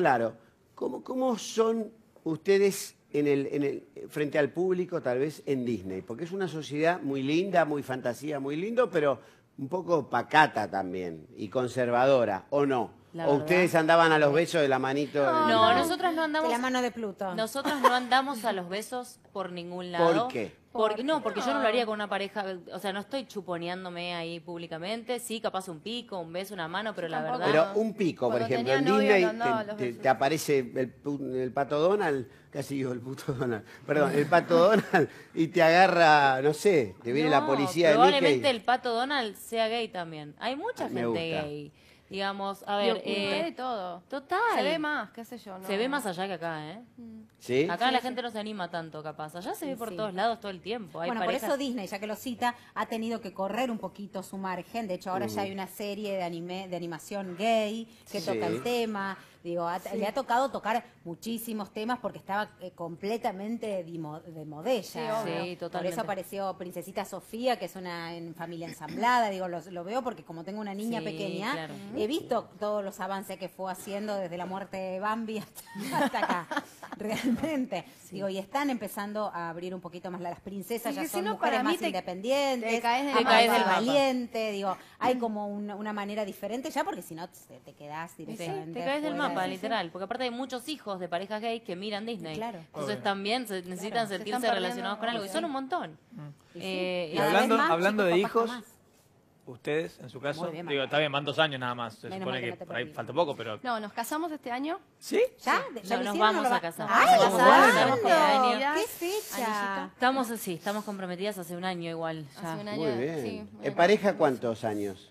A: ¿Cómo son ustedes frente al público, tal vez en Disney? Porque es una sociedad muy linda, muy fantasía, muy lindo, pero un poco pacata también y conservadora, ¿o no?
C: La
A: ¿O
C: verdad.
A: ustedes andaban a los besos de la manito?
C: No, nosotros no
B: De
C: andamos.
B: la mano de Pluto.
C: Nosotros no andamos a los besos por ningún lado.
A: ¿Por qué?
C: Porque yo no lo haría con una pareja, o sea, no estoy chuponeándome ahí públicamente, sí, capaz un pico, un beso, una mano, pero la
D: tampoco.
C: verdad...
A: Pero un pico, por
D: Cuando
A: ejemplo, en
D: tenía novio,
A: Disney
D: no andaba a los
A: te
D: besos.
A: aparece el pato Donald, casi digo el puto Donald, perdón, el pato Donald y te agarra, no sé, te viene la
C: No,
A: policía de
C: probablemente
A: Mickey.
C: el pato Donald sea gay también. Hay mucha
A: Me
C: gente
A: gusta.
C: gay. Digamos, a
D: Y
C: ver,
D: oculté todo.
C: total.
D: Se ve más, qué sé yo. ¿no?
C: Se ve más allá que acá, ¿eh?
A: ¿Sí?
C: Acá la gente no se anima tanto, capaz. Allá se ve por
B: Sí.
C: todos lados todo el tiempo. Hay
B: Bueno,
C: parejas...
B: por eso Disney, ya que lo cita, ha tenido que correr un poquito su margen. De hecho, ahora ya hay una serie de animación gay que
A: Sí.
B: toca el tema. Digo, le ha tocado tocar muchísimos temas porque estaba completamente de modella.
D: Sí, obvio.
C: Sí,
B: Por
C: totalmente.
B: eso apareció Princesita Sofía, que es una familia ensamblada. Digo, lo veo porque como tengo una niña
C: Sí,
B: pequeña,
C: claro.
B: he visto todos los avances que fue haciendo desde la muerte de Bambi hasta acá. Realmente. Digo, y están empezando a abrir un poquito más las princesas,
D: Y
B: ya
D: que si
B: son
D: no,
B: mujeres
D: para mí
B: más
D: te
B: independientes,
D: caes del
B: amas
C: mapa.
B: al
C: Te caes del mapa.
B: valiente, digo, hay como una manera diferente ya porque si no te quedás
C: Sí,
B: directamente
C: te caes del
B: fuera.
C: mapa,
B: Sí, sí.
C: literal. Porque aparte hay muchos hijos de parejas gays que miran Disney.
B: Claro.
C: Entonces
E: Obvio.
C: también necesitan
D: se
C: sentirse
D: están perdiendo,
C: relacionados con algo. Y
D: sí.
C: son un montón.
B: Y sí.
E: Y
B: Cada
E: hablando-
B: vez más
E: hablando de
B: chicos, papás
E: hijos,
B: jamás.
E: ustedes, en su caso,
B: Muy bien,
E: digo,
B: Manuel.
E: está bien, van 2 años nada más. Se
B: Menos
E: supone
B: mal que
E: que
B: no te
E: por ahí
B: perdí.
E: falta poco, pero...
D: No, nos casamos este año.
E: ¿Sí?
B: ¿Ya?
C: No,
B: ¿Ya lo
C: nos
B: hicieron o
C: vamos
B: no lo
C: a
B: va-
C: casar.
B: ¡Ay,
C: Nos vamos a casar este
B: ¿cuándo?
C: año.
B: ¿Qué fecha?
C: Estamos comprometidas hace un año igual. Ya.
D: Hace un año.
A: Muy bien.
D: Sí,
A: ¿En pareja cuántos años?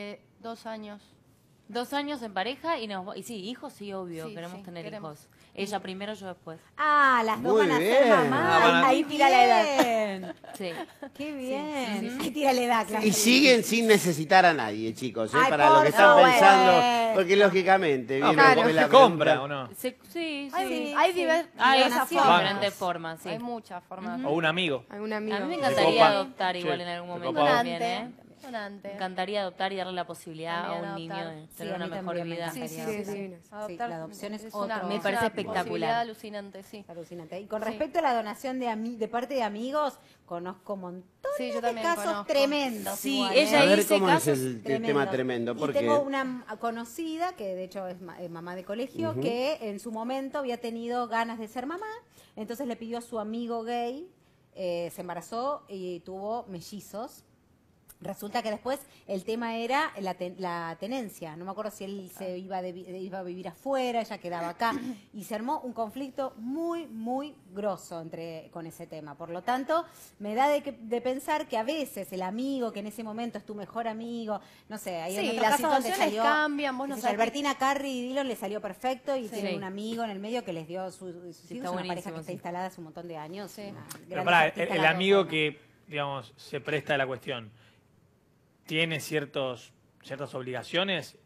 D: 2 años.
C: 2 años en pareja y sí, hijos sí, obvio,
D: Sí,
C: queremos
D: sí,
C: tener
D: queremos.
C: hijos. Ella primero, yo después.
B: Ah, las dos
A: Muy
B: van a ser
A: bien.
B: mamás.
E: Ah, van a-
B: Ahí tira la edad.
C: Sí.
B: Qué bien. Ahí tira la edad, claro.
A: Y siguen sin necesitar a nadie, chicos,
B: Ay,
A: para los que
B: por
A: están
B: favor.
A: pensando, porque lógicamente...
E: No,
A: viene
E: pero
A: después
E: ¿se
A: la
E: compra
A: pregunta.
E: o no?
C: Sí, sí.
D: Hay diversas
C: Hay
D: formas.
C: diferentes formas, sí.
D: Hay muchas formas.
E: O un amigo.
F: Algún
C: A
F: amigo.
C: mí me
E: Se
C: encantaría
E: copa.
C: adoptar igual
E: Sí,
C: en algún
E: se
C: momento
E: copa.
C: también, ¿eh?
D: Donante.
C: Me encantaría adoptar y darle la posibilidad
D: También
C: a un niño
D: adoptar.
C: de
B: Sí,
C: tener
B: a mí
C: una mejor
B: también me
C: vida.
B: encantaría.
F: Sí, sí, es divino.
D: Adoptar
B: la adopción es
D: una,
B: otro.
C: Me parece
D: una
C: espectacular.
D: posibilidad alucinante, sí.
B: Alucinante. Y con
D: Sí.
B: respecto a la donación de parte de amigos, conozco montones
D: Sí, yo
B: de
D: también
B: casos
D: conozco.
B: tremendos.
C: Sí,
B: igual,
C: ella
A: A ver
C: hice
A: cómo es
C: casos
A: el
B: tremendos.
A: tema tremendo.
B: Y
A: Porque
B: tengo una conocida, que de hecho es mamá de colegio, que en su momento había tenido ganas de ser mamá, entonces le pidió a su amigo gay, se embarazó y tuvo mellizos. Resulta que después el tema era la tenencia. No me acuerdo si él se iba a vivir afuera, ella quedaba acá. Y se armó un conflicto muy, muy grosso con ese tema. Por lo tanto, me da de pensar que a veces el amigo, que en ese momento es tu mejor amigo, no sé, hay
D: Sí,
B: en otro
D: las
B: caso donde
D: situaciones
B: salió,
D: cambian, vos
B: qué
D: no
B: sé yo,
D: sabés.
B: Albertina Carri y Dillon le salió perfecto y
C: Sí.
B: tienen un amigo en el medio que les dio sus hijos,
C: está
B: una pareja
C: buenísimo,
B: que está
C: sí.
B: instalada hace un montón de años.
D: Sí.
B: una
E: Pero
B: grandes
E: pará,
B: artistas
E: el
B: las
E: amigo
B: dos, ¿no?
E: que, digamos, se presta a la cuestión, ¿tiene ciertas obligaciones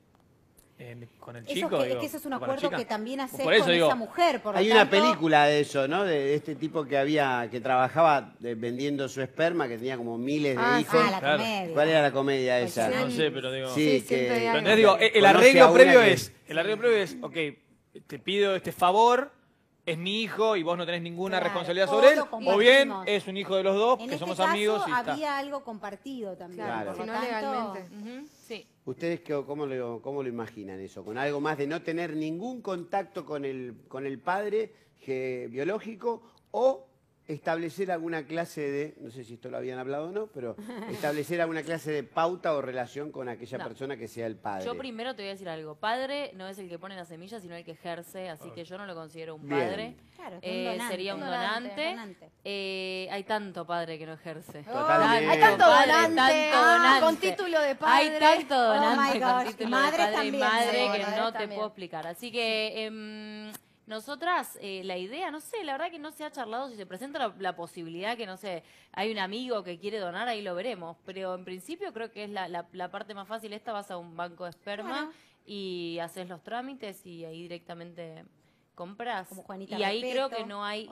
E: con el chico?
B: Es
E: digo,
B: que eso es un
E: o con la
B: acuerdo
E: chica?
B: que también haces
E: Por eso
B: con
E: digo,
B: esa mujer. Por lo
A: hay una
B: tanto,
A: película de eso, ¿no? De este tipo que trabajaba vendiendo su esperma, que tenía como miles de hijos.
B: la
E: Claro.
B: comedia.
A: ¿Cuál era la comedia
B: Pues
A: esa?
E: No sé, pero digo...
A: Sí,
F: Sí, siempre hay
A: que...
F: algo.
E: Pero entonces digo, el
A: Conoce a
E: arreglo
A: una
E: previo
A: que-
E: es, ok, te pido este favor, es mi hijo y vos no tenés ninguna
B: Claro,
E: responsabilidad
B: o
E: sobre él,
B: lo
E: o bien
B: compartimos.
E: es un hijo de los dos,
B: En
E: que
B: este
E: somos
B: caso
E: amigos y está.
B: había algo compartido también.
F: Claro,
B: por
F: si
B: lo
F: no
B: tanto,
F: legalmente.
C: Ujú, sí.
A: ¿Ustedes cómo lo imaginan eso? ¿Con algo más de no tener ningún contacto con el padre biológico o establecer alguna clase de, no sé si esto lo habían hablado o no, pero establecer alguna clase de pauta o relación con aquella
C: No.
A: persona que sea el padre?
C: Yo primero te voy a decir algo. Padre no es el que pone la semilla, sino el que ejerce, así que yo no lo considero un
A: Bien.
C: padre.
B: Claro, es un donante.
C: Sería un donante. Hay tanto padre que no ejerce.
A: Totalmente.
D: Hay tanto
C: Padre,
D: donante,
C: tanto donante.
D: con título de padre.
C: Hay tanto
B: Oh
C: donante
B: my
C: con
B: gosh.
C: título
B: Madres
C: de padre y
B: también,
C: madre
B: sí,
C: que
D: madres
C: no te
D: también.
C: puedo explicar. Así que nosotras, la idea, no sé, la verdad que no se ha charlado. Si se presenta la posibilidad que, no sé, hay un amigo que quiere donar, ahí lo veremos. Pero en principio creo que es la parte más fácil. Vas a un banco de esperma
B: Bueno.
C: y haces los trámites y ahí directamente compras.
B: Como Juanita
C: y ahí
B: Repeto.
C: creo que no hay,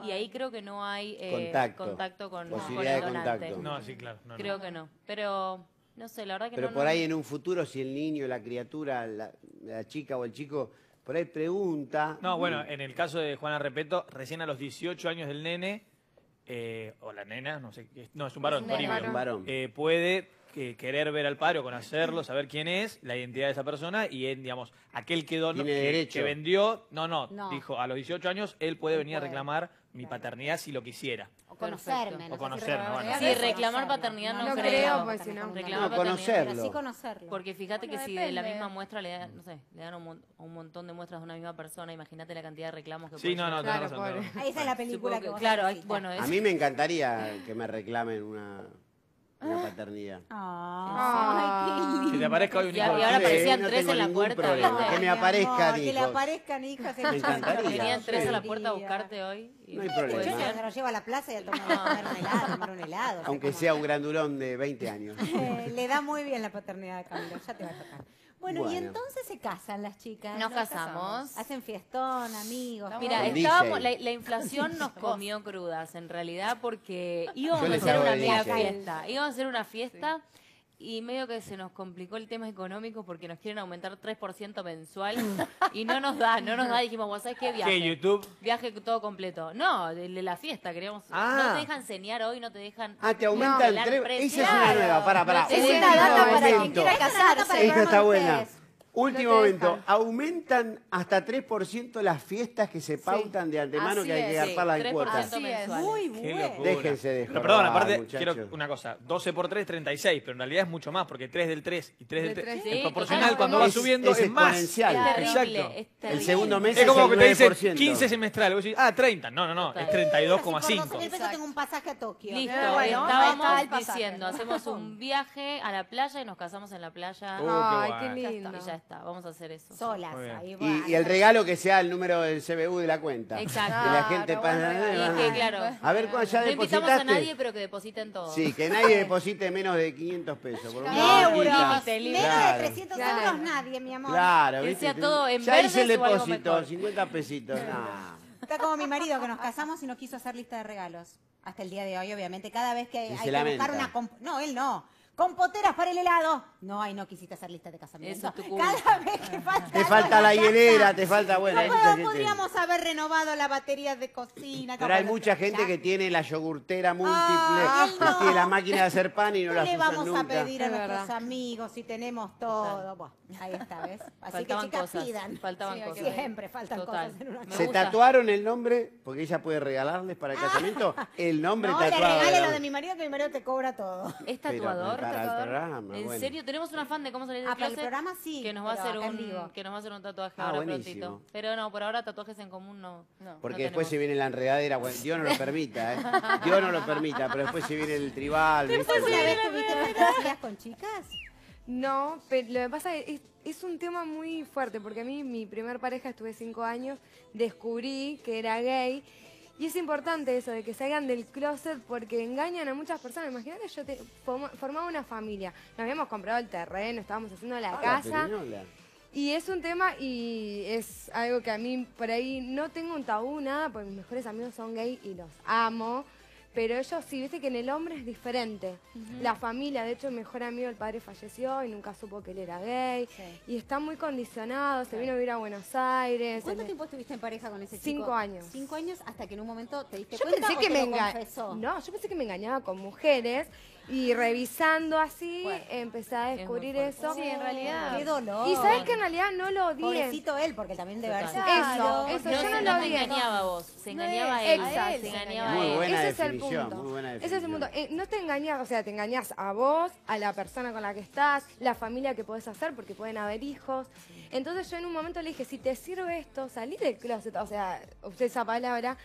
A: contacto.
C: con
A: Posibilidad
C: el
A: de
C: donante.
A: contacto.
E: No, sí, claro. No,
C: Creo que no. Pero no sé, la verdad que
A: Pero
C: no.
A: por
C: no-
A: ahí en un futuro, si el niño, la criatura, la chica o el chico, por ahí pregunta...
E: No, bueno, en el caso de Juana Repeto, recién a los 18 años del nene, o la nena, no sé, no, es un varón,
D: Es un nene,
E: Toribio,
A: un varón.
E: puede querer ver al padre o conocerlo, saber quién es, la identidad de esa persona y él, digamos, aquel que donó,
A: Tiene derecho.
E: que vendió, no,
B: No.
E: dijo, a los 18 años él puede
B: Él
E: venir a
B: puede.
E: reclamar mi
B: Claro.
E: paternidad si lo quisiera.
B: O conocerme.
C: Perfecto.
B: no
E: O
B: sé si
E: conocerme,
B: reclamar-
E: bueno.
C: Sí, reclamar paternidad no
F: creo, pues, si no.
C: Reclamar
A: No,
C: paternidad.
A: conocerlo.
B: Pero sí conocerlo.
C: Porque fíjate
D: Bueno,
C: que si de la
D: depende.
C: misma muestra le dan, no sé, le dan un montón de muestras de una misma persona, imagínate la cantidad de reclamos que
E: Sí,
C: puede
E: no,
C: llegar.
E: tenés
F: Claro,
E: razón,
F: pobre.
E: tenés razón.
B: Esa es la película
C: Supongo
B: que vos
C: claro,
B: necesitas.
C: bueno,
A: A mí me encantaría que me reclamen una paternidad.
B: Ay, qué lindo.
E: Que te aparezca hoy un
C: Y
E: hijo.
C: ahora
A: Sí,
C: aparecían
A: no
C: tres
A: tengo
C: en la
A: ningún
C: puerta.
A: problema.
C: ¿viste?
A: Que me
B: Ay,
A: aparezcan
B: amor, que le
A: hijos.
B: aparezcan hijos.
A: Me encantaría.
C: Venían tres a la
B: Sí.
C: puerta a buscarte hoy. y
A: No hay
C: puede
A: problema.
B: Yo
C: ser.
B: se lo llevo a la plaza y a tomar un helado.
A: Aunque sea un grandulón de 20 años.
B: Le da muy bien la paternidad a Camilo, ya te va a tocar. Bueno, y
A: Bueno.
B: entonces se casan las chicas.
C: Nos casamos.
B: Hacen fiestón, amigos.
C: Mira,
A: Con
C: estábamos,
A: DJ.
C: la inflación nos comió crudas en realidad porque íbamos
A: Yo
C: a
A: les
C: hacer
A: hago
C: una
A: de
C: mega
A: DJ.
C: fiesta. Íbamos a hacer una fiesta y medio que se nos complicó el tema económico porque nos quieren aumentar 3% mensual y no nos da. Dijimos, ¿vos sabés qué viaje?
E: ¿Qué, YouTube?
C: Viaje todo completo. No, de la fiesta, queríamos.
A: Ah.
C: No te dejan enseñar hoy, no te dejan.
A: Ah, te aumentan
C: No,
A: tres.
C: el precio.
A: Esa es una
C: Claro.
A: nueva. Pará.
C: No te
D: Es
C: dejan.
D: una data para quien
A: Momento.
D: quiera
B: Esta es la data para
D: casarse.
B: el
A: Esta
B: programa
A: está
B: de
A: buena.
B: ustedes.
A: Último
F: No te
A: momento.
F: dejan.
A: Aumentan hasta 3% las fiestas que se pautan de antemano
D: Así
A: que hay que
D: es,
A: dar para las
C: 3%
A: cuotas.
D: Así es.
C: mensuales.
B: Muy
E: Qué
B: bueno.
E: locura.
A: Déjense de
E: Pero perdón,
A: joder,
E: aparte,
A: muchachos.
E: quiero una cosa. 12 por 3, 36, pero en realidad es mucho más, porque 3 del 3 y 3 del
F: De
E: 3.
F: tres.
C: Sí,
E: En proporcional,
C: totalmente.
E: cuando va
A: Es-
E: subiendo,
A: es
E: es más.
A: exponencial.
C: Es terrible,
E: Exacto.
C: es
A: El
C: terrible.
A: segundo mes
E: Es como
A: el
E: que te dicen
A: 9%.
E: 15 semestral. Vos decís, 30. No, es
B: Por
E: 32,5.
B: 12.000 pesos tengo un pasaje a Tokio.
C: Listo,
D: Bueno, ahí
C: estábamos
D: está el pasaje.
C: diciendo, hacemos un viaje a la playa y nos casamos en la playa.
E: Qué
F: Ay,
E: guay.
F: qué
C: Ya
F: lindo.
C: está, y ya está, vamos a hacer eso.
B: Solas.
E: Muy bien.
B: Ahí
A: Y el regalo que sea el número del CBU de la cuenta.
C: Exacto.
A: Que la gente
D: Claro,
A: pasa.
D: buen regalo.
C: Y que, claro,
A: A ver, ¿cuándo ya
C: no invitamos
A: depositaste?
C: a nadie, pero que depositen todo.
A: Sí, que nadie deposite menos de 500 pesos. Por una
B: Euros.
A: horita.
B: Menos
A: Claro.
B: de 300
F: Claro.
B: euros nadie, mi amor.
A: Claro,
C: Que
A: ¿viste?
C: sea todo en
A: ya hice el
C: verdes o algo
A: depósito,
C: mejor.
A: 50 pesitos. Nah.
B: Está como mi marido que nos casamos y no quiso hacer lista de regalos. Hasta el día de hoy, obviamente. Cada vez que
A: Y
B: hay
A: se
B: que
A: lamenta.
B: buscar una... No, él no. compoteras para el helado. No, ay, no quisiste hacer lista de casamiento.
C: Eso es tu culpa.
B: Cada vez que falta
A: Te falta la hielera, te falta, bueno, hay mucha
B: No,
A: gente.
B: podríamos haber renovado la batería de cocina.
A: Pero hay mucha gente que tiene la yogurtera múltiple,
B: Ay,
A: que
B: no.
A: tiene la máquina de hacer pan y no
B: ¿Qué
A: la
B: le
A: usan
B: vamos
A: nunca.
B: a pedir a
F: Es
B: nuestros
F: verdad.
B: amigos si tenemos todo? Bueno, ahí está, ¿ves? Así
C: Faltaban
B: que chicas,
C: cosas.
B: pidan.
C: Faltaban
D: Sí, hay
C: cosas.
D: que
B: Siempre faltan
C: Total.
B: cosas en una
C: Me
A: ¿Se
C: gusta.
A: tatuaron el nombre? Porque ella puede regalarles para el casamiento el nombre
B: No, le
A: tatuado.
B: regale
A: la-
B: lo de mi marido, que mi marido te cobra todo.
C: ¿Es
A: Pero
C: tatuador?
A: para el programa,
C: ¿En
A: bueno.
C: serio? Tenemos una fan de cómo salir del
B: Ah, para el
C: closet
B: programa sí,
C: que nos va a
B: pero
C: hacer
B: acá en vivo.
C: que nos va a hacer un tatuaje
A: Ah,
C: ahora
A: buenísimo.
C: prontito. Pero no, por ahora tatuajes en común no.
D: No.
A: Porque
C: no
A: después
C: tenemos.
A: se viene la enredadera, bueno, Dios no lo permita, ¿eh? Dios no lo permita, pero después se viene el tribal, ¿viste?
B: ¿Alguna vez tuviste fantasías con chicas?
F: No, pero lo que pasa es un tema muy fuerte, porque a mí, mi primer pareja, estuve 5 años, descubrí que era gay. Y es importante eso, de que salgan del closet, porque engañan a muchas personas. Imagínate, yo formaba una familia, nos habíamos comprado el terreno, estábamos haciendo la
A: Ah,
F: casa.
A: perinola.
F: Y es un tema y es algo que a mí por ahí no tengo un tabú, nada, porque mis mejores amigos son gay y los amo. Pero ellos sí, viste que en el hombre es diferente. La familia, de hecho, mi mejor amigo, el padre falleció y nunca supo que él era gay.
B: Sí.
F: Y está muy condicionado, se vino a vivir a Buenos Aires.
B: ¿Cuánto
F: él-
B: tiempo estuviste en pareja con ese chico?
F: 5 años.
B: 5 años hasta que en un momento te diste
F: Yo
B: cuenta
F: pensé
B: o
F: que
B: te
F: me
B: lo
F: engañaba.
B: confesó?
F: No, yo pensé que me engañaba con mujeres. Y revisando así,
C: Fuerte.
F: empecé a
C: muy
F: descubrir
C: fuerte.
F: eso.
D: Sí, en realidad.
B: Qué dolor.
F: Y sabes que en realidad no lo odié.
B: Pobrecito él, porque también debe haber
C: Total.
B: sufrido.
F: Eso,
C: No,
F: yo no
C: se-
F: lo
C: no te
F: odié.
C: engañaba a vos, se
D: No
C: engañaba a
D: es-
C: él.
F: a él
C: Se
F: se
C: engañaba
A: Muy
C: a él.
A: buena
F: Ese es el
A: definición,
F: punto.
A: muy buena
F: Ese es el
A: definición.
F: punto. No te engañas, o sea, te engañas a vos, a la persona con la que estás, la familia que podés hacer, porque pueden haber hijos. Entonces yo en un momento le dije, si te sirve esto, salí del closet, o sea, usé esa palabra.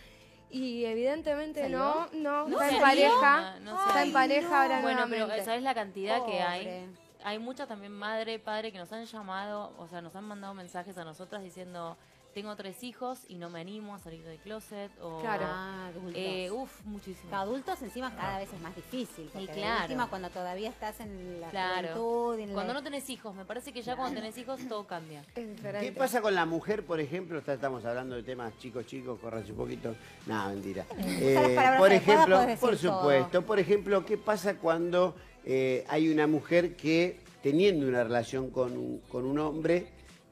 F: Y evidentemente
B: ¿Salió?
F: no,
B: ¿No
F: está en
C: salió?
F: pareja,
C: No
F: está
B: Ay,
F: en pareja ahora
C: Bueno, pero
F: nuevamente.
C: ¿sabes la cantidad que hay?
B: Pobre.
C: Hay muchas también madre, padre que nos han llamado, o sea, nos han mandado mensajes a nosotras diciendo, tengo 3 hijos y no me animo a salir del closet. O,
F: Claro.
B: Ah, adultos.
C: muchísimo.
B: Adultos encima cada vez es más difícil. Porque de
C: claro.
B: última, cuando todavía estás en la
C: Claro.
B: juventud, en
C: Cuando
B: la...
C: no tenés hijos, me parece que ya cuando tenés hijos todo cambia.
F: Es diferente.
A: ¿Qué pasa con la mujer, por ejemplo? Estamos hablando de temas chicos, corranse un poquito. No, mentira.
B: las palabras
A: Por
B: adecuadas
A: ejemplo,
B: podés decir
A: por supuesto, por ejemplo, ¿qué pasa cuando hay una mujer que, teniendo una relación con un hombre,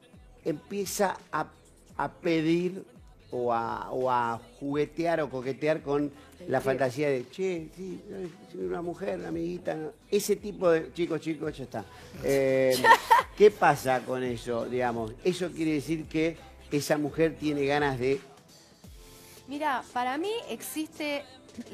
A: empieza a pedir o a juguetear o coquetear con la fantasía de, che, sí, soy una mujer, una amiguita? ¿no? Ese tipo de chicos, ya está. ¿Qué pasa con eso, digamos? Eso quiere decir que esa mujer tiene ganas de...
D: Mira, para mí existe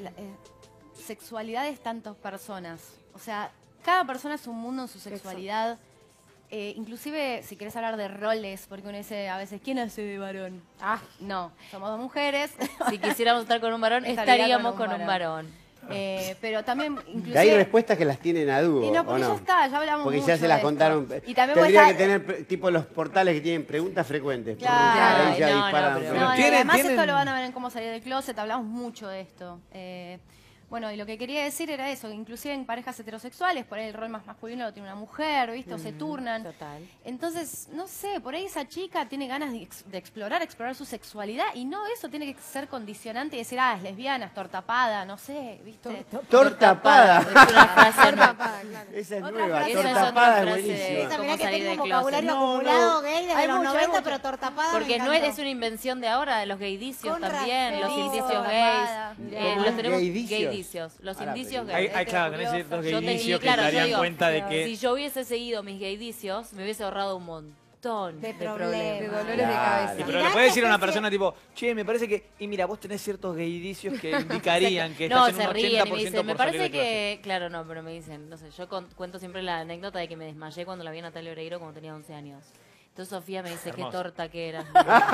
D: sexualidades tantas personas. O sea, cada persona es un mundo en su sexualidad. Inclusive, si querés hablar de roles, porque uno dice a veces, ¿quién hace de varón? Ah, no, somos 2 mujeres.
C: Si quisiéramos estar con un varón,
D: Estaría
C: estaríamos
D: con un
C: con un varón.
D: Pero también, inclusive...
A: Hay respuestas que las tienen a dúo,
D: Y no,
A: ¿o
D: porque
A: no?
D: ya está, ya hablamos
A: Porque
D: mucho
A: ya se las
D: de esto.
A: contaron.
D: Y también
A: Tendría
D: vos
A: que tener tipo los portales que tienen preguntas frecuentes.
D: Claro.
A: Ahí ya
C: No, no,
A: disparan.
C: pero-
D: No, no, y
E: tienen-
D: además
E: tienen-
D: esto lo van a ver en cómo salir del closet, hablamos mucho de esto. Bueno, y lo que quería decir era eso, que inclusive en parejas heterosexuales, por ahí el rol más masculino lo tiene una mujer, ¿viste? O se turnan.
B: Total.
D: Entonces, no sé, por ahí esa chica tiene ganas de explorar su sexualidad y no eso tiene que ser condicionante y decir, es lesbiana, es tortapada, no sé, ¿viste?
A: Tortapada.
C: Es una frase
F: Tapada, claro.
A: Esa es
B: Otra
A: nueva.
B: frase.
C: Esa es
A: Tortapada
C: otra
A: es
C: frase de-
A: buenísima.
B: Esa,
C: ¿Cómo
B: mirá que
C: salir
B: tengo un
C: del closet?
B: vocabulario
A: No,
B: acumulado
A: no.
B: gay desde
D: Hay
B: los
D: mucho,
B: 90,
D: hay
B: pero
D: mucho.
B: tortapada
C: Porque
B: me
C: no es,
B: encantó.
C: una invención de ahora, de los gaydicios
B: Con
C: también,
B: razón.
C: los indicios
D: Tapada.
C: gays.
A: ¿Cómo
C: Los
A: es?
C: tenemos
A: ¿Gaydicios?
C: gaydicios, los
A: Ahora,
C: indicios
A: pero-
C: gays.
E: Hay, claro, tenés ciertos
C: Yo tenía-
E: indicios que
C: claro,
E: te
C: yo
E: darían
C: digo,
E: cuenta de que...
C: Si yo hubiese seguido mis gaydicios, me hubiese ahorrado un montón
B: De
C: de
B: problemas.
C: problemas.
F: De dolores
A: Claro.
F: de cabeza.
E: Sí, pero
B: Mirá
E: le puedes
B: que
E: decir a una
B: especie-
E: persona tipo, che, me parece que... Y mira, vos tenés ciertos gaydicios que indicarían que
C: No,
E: estás en
C: se
E: un 80%
C: ríen y me dicen, me
E: por salir
C: parece
E: del closet.
C: que, claro, no, pero me dicen, no sé, yo cuento siempre la anécdota de que me desmayé cuando la vi a Natalia Oreiro cuando tenía 11 años. Entonces Sofía me dice, qué
E: Hermoso.
C: torta que eras.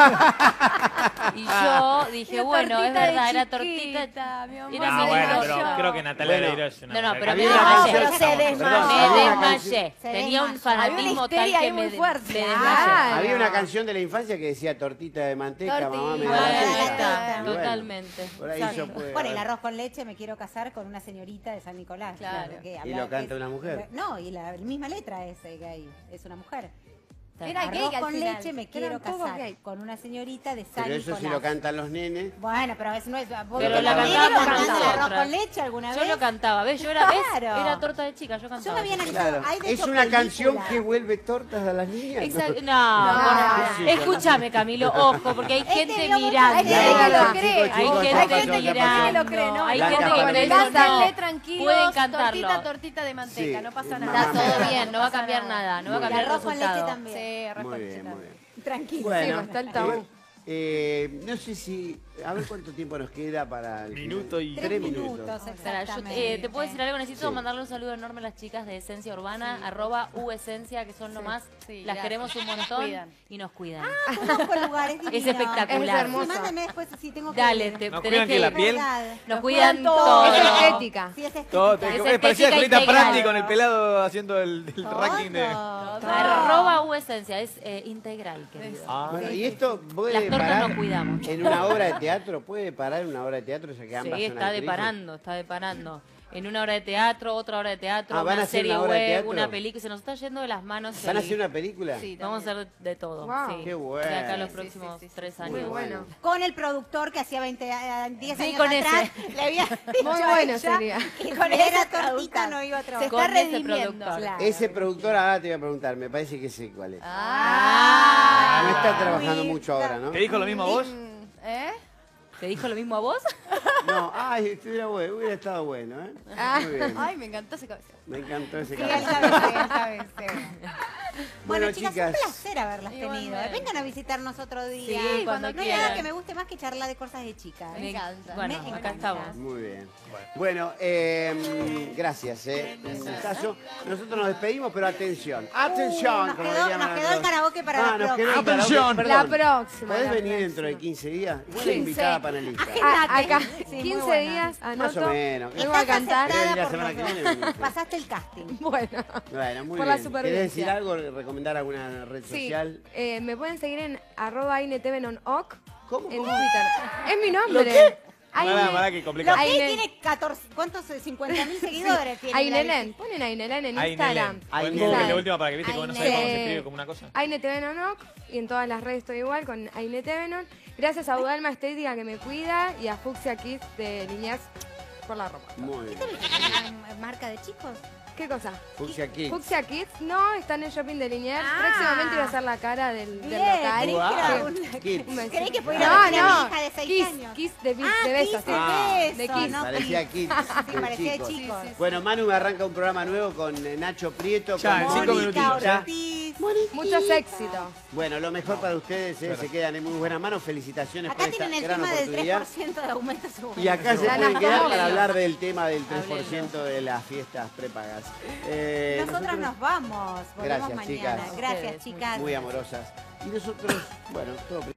C: Y yo dije, bueno, es verdad, era tortita.
D: Era mi amor.
C: Era
E: Ah,
C: mi
E: bueno,
C: torta.
E: pero creo que Natalia
A: Bueno.
E: Oreiro es una...
C: No, no, pero
A: Había
C: me
A: una
C: desmayé.
A: canción-
B: Pero se
A: Perdón,
B: desmayó.
C: Me
A: había una
C: desmayé.
B: Se
C: Tenía un
B: desmayó.
D: Había una
C: fanatismo
D: histeria
C: tal que
D: ahí muy fuerte.
C: me desmayé.
F: Claro.
A: Había una canción de la infancia que decía tortita de manteca,
D: Tortita.
A: mamá me da
C: Bueno,
A: la
C: ahí
A: teta.
C: está,
A: Y bueno,
C: totalmente.
A: Por ahí
C: Exacto.
A: yo puedo...
B: Bueno, el arroz con leche, me quiero casar con una señorita de San Nicolás.
D: Claro.
B: que
A: Y lo canta una mujer.
B: No, y la misma letra es gay, es una mujer.
D: Era gay
B: Arroz
D: al
B: con
D: final.
B: leche, me
F: Eran
B: quiero
F: todos
B: casar
F: gay.
B: con una señorita de San
A: Pero eso sí
B: Nicolás.
A: lo cantan los nenes.
B: Bueno, pero eso no es... ¿vos
C: Pero
B: viste
C: la
B: los nenes
C: cantábamos
B: cantando el arroz
C: nosotras.
B: con leche alguna
C: Yo
B: vez?
C: lo cantaba, ¿ves? Yo era, ¿ves?
B: Claro.
C: Era torta de chica, yo
B: Yo
C: cantaba.
B: me había analizado.
A: Claro.
B: Hay de
A: Es
B: hecho
A: una canción
B: películas.
A: que vuelve tortas a las niñas.
C: Exacto.
A: ¿no?
C: No, escúchame, Camilo, ojo, porque hay gente
B: vio mucho
C: mirando.
B: este
F: video,
C: Hay
F: chicos,
C: gente
A: chicos,
C: que
A: chicos,
C: mirando.
D: lo cree, ¿no?
C: Hay
A: Blanca
C: gente que
A: Paloma.
C: por eso
D: Cántenle
C: no
D: tranquilos,
C: pueden cantarlo.
D: tortita de manteca,
A: Sí.
D: no pasa
A: Mamá.
D: nada.
C: Está todo bien, no va a
D: pasa
C: cambiar nada, no va a
A: Muy
B: Y
C: cambiar el
B: arroz con leche
C: resultado.
B: también.
D: Sí,
A: Muy bien, muy bien.
B: Tranquilo.
A: Bueno,
F: Sí, está el tabú.
A: no sé si... A ver cuánto tiempo nos queda para... el
E: Minuto y-
A: 3 minutos.
C: Espera, yo
B: exactamente.
C: te puedo decir algo, necesito
A: Sí.
C: mandarle un saludo enorme a las chicas de Esencia Urbana, @uesencia, que son lo más,
D: Sí,
C: las
D: gracias.
C: queremos un
D: Nos
C: montón
D: cuidan.
C: y nos cuidan.
B: Conozco lugares divinos.
C: Es espectacular.
F: Es hermoso.
B: Mándame después si tengo que
C: Dale,
B: ir.
C: te
E: ¿Nos
C: tenés
E: cuidan
C: que
E: que la
C: ir.
E: piel?
B: Verdad.
C: Nos cuidan
B: todo.
C: todo.
F: Es estética.
B: Sí, es estética.
E: Todo,
C: Es
E: parecía
C: estética
E: Julieta
C: integral.
E: Prandi con el pelado haciendo el
B: Todo.
E: ranking de...
C: @uesencia, es integral, querido.
A: Bueno, y esto puede
C: Las tortas
A: parar
C: nos cuidamos.
A: en una obra de teatro, puede parar en una obra de teatro, ya que ambas
C: Sí,
A: son
C: está
A: actrices?
C: deparando, está deparando. En una obra de teatro, otra obra de teatro,
A: Ah, ¿van a
C: una
A: hacer
C: serie
A: una obra de
C: web,
A: teatro?
C: una película. Se nos está yendo de las manos.
A: ¿Van a
C: el-
A: hacer una película?
D: Sí,
C: Vamos a hacer de todo.
F: Wow.
C: Sí.
A: Qué bueno.
C: De acá a los
D: Sí,
C: próximos
D: sí, sí, sí.
C: 3
F: Muy
C: años.
F: bueno.
B: Con el productor que hacía 10
C: Sí,
B: años
C: con
B: atrás,
C: ese.
B: le había dicho
F: Muy
B: a
F: bueno
B: ella
F: sería.
B: que con esa tortita no iba a
D: Se
B: trabajar.
D: está
C: Con ese
D: redimiendo.
C: productor.
B: Claro.
A: Ese productor, ahora te voy a preguntar, me parece que sé cuál es.
D: Ah.
A: No está trabajando mucho ahora, ¿no?
E: ¿Te dijo lo mismo a vos?
D: ¿Eh?
C: ¿Te dijo lo mismo a vos?
A: No, ay, estuviera bueno, hubiera estado bueno, ¿eh? Muy bien.
D: Ay, me encantó ese cabeceo.
A: Me encantó ese
B: Sí,
A: cabello.
B: al cabeceo.
A: Bueno,
B: Bueno, chicas,
A: chicas.
B: un placer haberlas tenido.
C: Igualmente.
B: Vengan a visitarnos otro día.
C: Sí, cuando
B: no hay
C: quieran.
B: nada que me guste más que charlar de cosas de chicas.
D: Me encanta.
C: Bueno,
B: Me
C: acá
B: encanta.
C: estamos.
A: Muy bien. Bueno, gracias, un gustazo. Nosotros nos despedimos, pero atención. Atención,
B: Nos
A: como
B: quedó-
A: dirían
B: nos quedó
A: los-
B: el karaoke para la
A: nos quedó el
B: próxima.
A: karaoke.
E: Atención.
A: Perdón.
F: La próxima.
A: ¿Podés
F: la
A: venir dentro de
F: próxima.
A: 15 días? Buena
F: 15.
A: invitada panelista.
F: Acá,
B: Sí, muy
F: 15
B: buena.
F: días,
A: Más o
F: anoto.
A: menos.
F: Vengo a cantar.
A: Quería venir la
B: por
A: semana
B: los
A: que
B: dos.
A: viene, viniste.
B: Pasaste el casting.
F: Bueno.
A: Bueno, muy
F: Por la
A: bien. ¿Querés
F: supervivencia.
A: decir algo? ¿Recomendar alguna red
F: Sí,
A: social?
F: me pueden seguir en @ainetevenonoc
A: ¿Cómo?
F: en
A: ¿Cómo?
F: Twitter. Es mi nombre.
A: qué?
F: Aine-
E: Pará, qué
B: Lo
E: complicado.
B: que
F: Aine-
B: tiene 14, ¿cuántos? 50.000 seguidores tiene.
F: Ainelen. Ponen Ainelen en Instagram.
A: Ainelen.
E: Google de última para que viste que vos no sabés cómo se
F: Ainelen.
E: escribe como una cosa.
F: ainetevenonoc y en todas las redes estoy igual con Ainetevenon. Gracias a Udalma Estética que me cuida y a Fuxia Kids de Niñez por la ropa.
A: Muy bien.
B: ¿Una marca de chicos?
F: ¿Qué cosa?
A: Fuxia Kids.
F: Fuxia Kids no está en el shopping de Liniers.
B: Ah.
F: Próximamente iba a ser la cara del
B: Bien,
F: local.
B: creí que era
A: Wow.
B: un-
A: Kids.
F: Un besito.
B: Creí que podía
F: No,
B: ir a
F: no.
B: mi hija de 6
F: Kiss,
B: años.
F: Kiss de,
B: Ah,
F: de besos.
B: Kiss
F: sí.
B: de
F: De
B: besos,
F: Kiss.
B: no
A: Parecía Kids.
B: Sí, parecía de
A: chicos.
B: chicos.
A: Bueno, Manu arranca un programa nuevo con Nacho Prieto.
E: Ya, en
A: con
E: 5
A: Mónica
E: minutitos.
A: ya.
B: Ortiz.
F: Muchos éxitos.
A: Bueno, lo mejor para ustedes, se quedan en muy buenas manos. Felicitaciones
B: Acá
A: por esta
B: tienen el
A: gran
B: tema del
A: oportunidad.
B: 3% de aumento seguro.
A: Y acá se
F: La
A: pueden quedar
F: Anastasia.
A: para hablar del tema del 3% de las fiestas prepagas.
B: Nosotros nos vamos. Volvemos
A: Gracias,
B: mañana.
A: chicas.
B: Gracias,
C: Ustedes,
B: chicas.
A: Muy amorosas. Y nosotros, bueno, todo